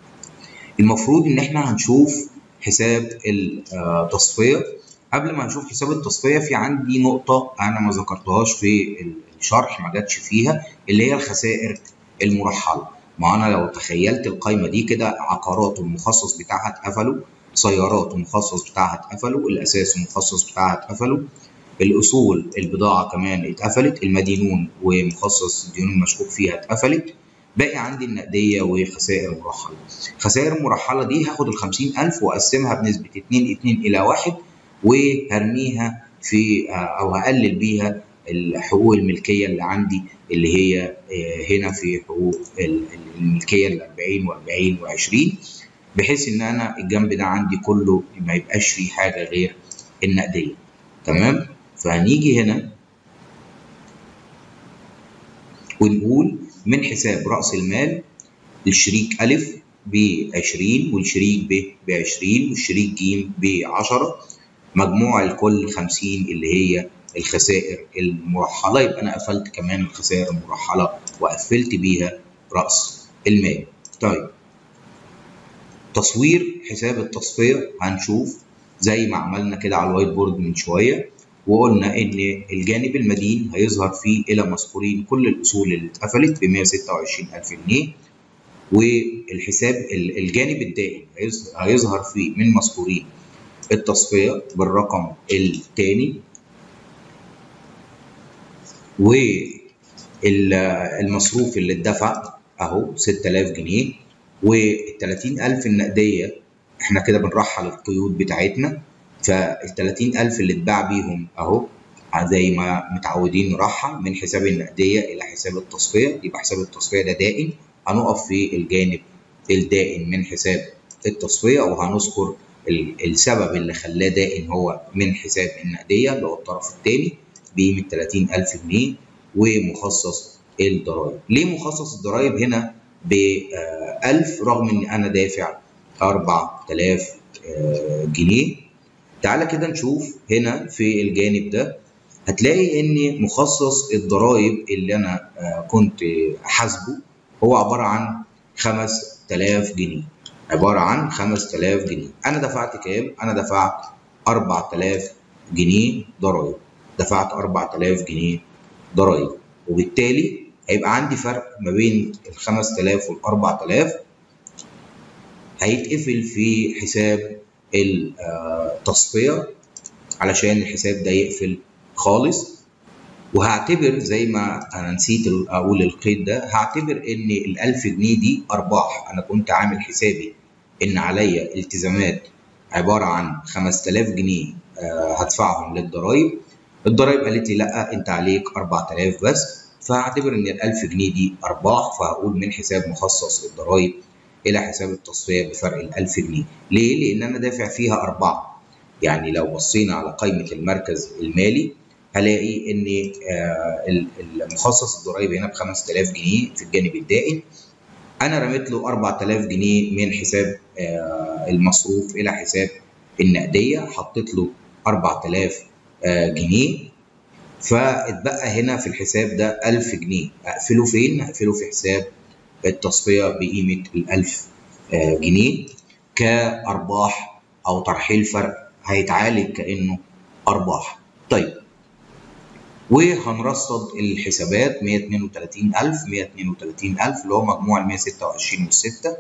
S2: المفروض إن إحنا هنشوف حساب التصفية. قبل ما نشوف حساب التصفية في عندي نقطة أنا ما ذكرتهاش في الشرح ما جاتش فيها اللي هي الخسائر المرحلة. ما أنا لو تخيلت القايمة دي كده عقارات المخصص بتاعها اتقفلوا، سيارات المخصص بتاعها اتقفلوا، الأساس المخصص بتاعها اتقفلوا، الأصول البضاعة كمان اتقفلت، المدينون ومخصص الديون المشكوك فيها اتقفلت، باقي عندي النقدية وخسائر مرحلة. خسائر المرحلة دي هاخد ال خمسين ألف وأقسمها بنسبة اتنين اتنين إلى واحد وهرميها في أو هقلل بيها الحقوق الملكية اللي عندي اللي هي هنا في حقوق الملكية ال أربعين وأربعين وعشرين، بحيث إن أنا الجنب ده عندي كله ما يبقاش فيه حاجة غير النقدية. تمام؟ فهنيجي هنا ونقول من حساب رأس المال الشريك أ ب عشرين والشريك ب ب عشرين والشريك ج ب عشرة، مجموع الكل خمسين اللي هي الخسائر المرحلة. يبقى أنا قفلت كمان الخسائر المرحلة وقفلت بيها رأس المال. طيب تصوير حساب التصفية هنشوف زي ما عملنا كده على الوايت بورد من شوية، وقلنا إن الجانب المدين هيظهر فيه إلى مذكورين كل الأصول اللي اتقفلت ب مئة وستة وعشرين ألف جنيه، والحساب الجانب الدائن هيظهر فيه من مذكورين التصفية بالرقم الثاني والمصروف اللي اتدفع اهو ستة آلاف جنيه، وال ثلاثين ألف النقديه احنا كده بنرحل القيود بتاعتنا، فال ثلاثين ألف اللي اتباع بيهم اهو زي ما متعودين نرحل من حساب النقديه الى حساب التصفيه، يبقى حساب التصفيه ده دائن، هنقف في الجانب الدائن من حساب التصفيه وهنذكر السبب اللي خلاه دائن هو من حساب النقديه اللي هو الطرف الثاني بقيمه ثلاثين ألف جنيه ومخصص الضرائب. ليه مخصص الضرائب هنا ب ألف رغم ان انا دافع أربعة آلاف جنيه؟ تعالى كده نشوف هنا في الجانب ده هتلاقي ان مخصص الضرائب اللي انا كنت حاسبه هو عباره عن خمسة آلاف جنيه، عباره عن خمسة آلاف جنيه. انا دفعت كام؟ انا دفعت أربعة آلاف جنيه ضرائب، دفعت أربعة آلاف جنيه ضرائب، وبالتالي هيبقى عندي فرق ما بين ال خمسة آلاف وال أربعة آلاف هيتقفل في حساب التصفيه علشان الحساب ده يقفل خالص. وهعتبر زي ما انا نسيت اقول القيد ده، هعتبر ان ال ألف جنيه دي ارباح. انا كنت عامل حسابي ان عليا التزامات عباره عن خمسة آلاف جنيه هدفعهم للضرايب، الضرايب قالت لي لا انت عليك أربعة آلاف بس، فهعتبر ان ال ألف جنيه دي ارباح، فهقول من حساب مخصص الضرايب الى حساب التصفيه بفرق ال ألف جنيه. ليه؟ لان انا دافع فيها اربعه. يعني لو بصينا على قائمه المركز المالي هلاقي ان المخصص الضرايب هنا ب خمسة آلاف جنيه في الجانب الدائن، انا رميت له أربعة آلاف جنيه من حساب المصروف الى حساب النقديه، حطيت له أربعة آلاف جنيه، فاتبقى هنا في الحساب ده ألف جنيه. اقفله فين؟ اقفله في حساب التصفيه بقيمه ال ألف جنيه كارباح او ترحيل فرق، هيتعالج كانه ارباح. طيب وهنرصد الحسابات مية اتنين وتلاتين ألف مية اتنين وتلاتين ألف اللي هو مجموع ال مية ستة وعشرين والستة،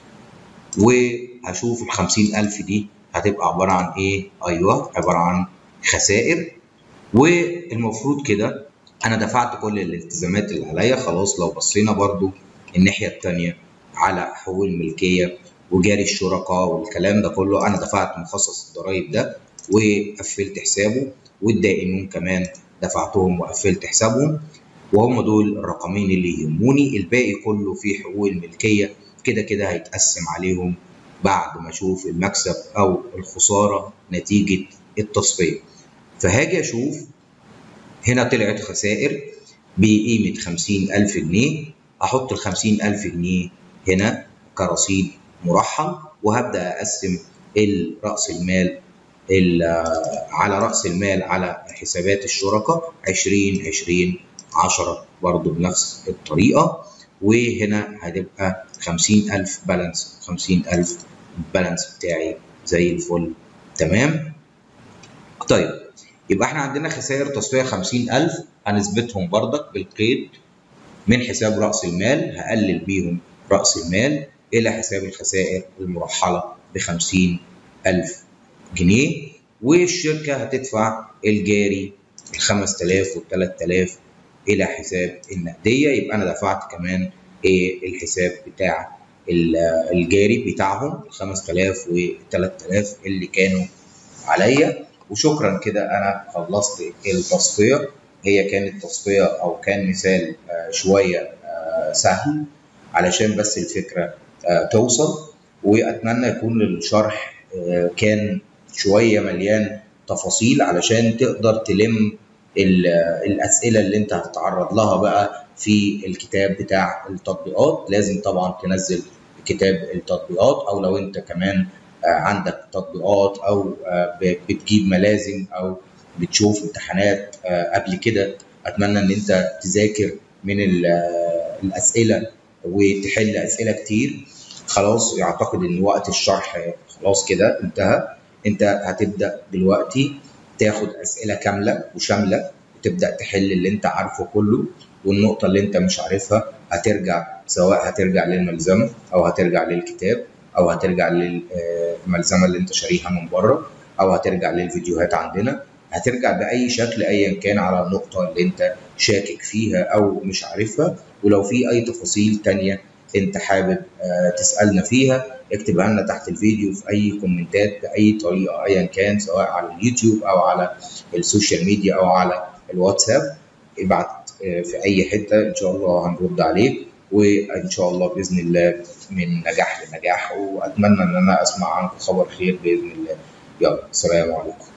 S2: وهشوف ال خمسين ألف دي هتبقى عباره عن ايه؟ ايوه عباره عن خسائر. والمفروض كده انا دفعت كل الالتزامات اللي عليا خلاص. لو بصينا برضو الناحيه الثانيه على حقوق الملكيه وجاري الشركاء والكلام ده كله، انا دفعت مخصص الضرايب ده وقفلت حسابه، والدائنون كمان دفعتهم وقفلت حسابهم، وهم دول الرقمين اللي يهموني. الباقي كله في حقوق الملكيه كده كده هيتقسم عليهم بعد ما اشوف المكسب او الخساره نتيجه التصفيه. فهاجي اشوف هنا طلعت خسائر بقيمه خمسين ألف جنيه، احط ال خمسين ألف جنيه هنا كرصيد مرحل، وهبدا اقسم راس المال على راس المال على حسابات الشركاء عشرين عشرين عشرة برضو بنفس الطريقه، وهنا هتبقى خمسين ألف بالانس، خمسين ألف البالانس بتاعي زي الفل تمام. طيب يبقى احنا عندنا خسائر تصفيه خمسين ألف، هنثبتهم بردك بالقيد من حساب راس المال، هقلل بيهم راس المال الى حساب الخسائر المرحله ب خمسين ألف جنيه، والشركه هتدفع الجاري ال خمسة آلاف وال ثلاثة آلاف الى حساب النقديه. يبقى انا دفعت كمان ايه الحساب بتاع الجاري بتاعهم ال خمسة آلاف وال ثلاثة آلاف اللي كانوا عليا. وشكرا كده انا خلصت التصفيه. هي كانت تصفيه او كان مثال شويه سهل علشان بس الفكره توصل، واتمنى يكون الشرح كان شويه مليان تفاصيل علشان تقدر تلم الاسئله اللي انت هتتعرض لها بقى في الكتاب بتاع التطبيقات. لازم طبعا تنزل كتاب التطبيقات، او لو انت كمان عندك تطبيقات او بتجيب ملازم او بتشوف امتحانات قبل كده، اتمنى ان انت تذاكر من الاسئله وتحل اسئله كتير. خلاص يعتقد ان وقت الشرح خلاص كده انتهى. انت هتبدا دلوقتي تاخد اسئله كامله وشامله وتبدا تحل اللي انت عارفه كله، والنقطه اللي انت مش عارفها هترجع، سواء هترجع للملزمه او هترجع للكتاب او هترجع للملزمه اللي انت شاريها من بره او هترجع للفيديوهات عندنا، هترجع باي شكل ايا كان على النقطه اللي انت شاكك فيها او مش عارفها. ولو في اي تفاصيل تانية انت حابب تسالنا فيها اكتبها لنا تحت الفيديو في اي كومنتات باي طريقه ايا كان، سواء على اليوتيوب او على السوشيال ميديا او على الواتساب. ابعت في اي حته ان شاء الله هنرد عليك، وان شاء الله باذن الله من نجاح لنجاح، واتمنى ان انا اسمع عنكم خبر خير باذن الله. يلا، السلام عليكم.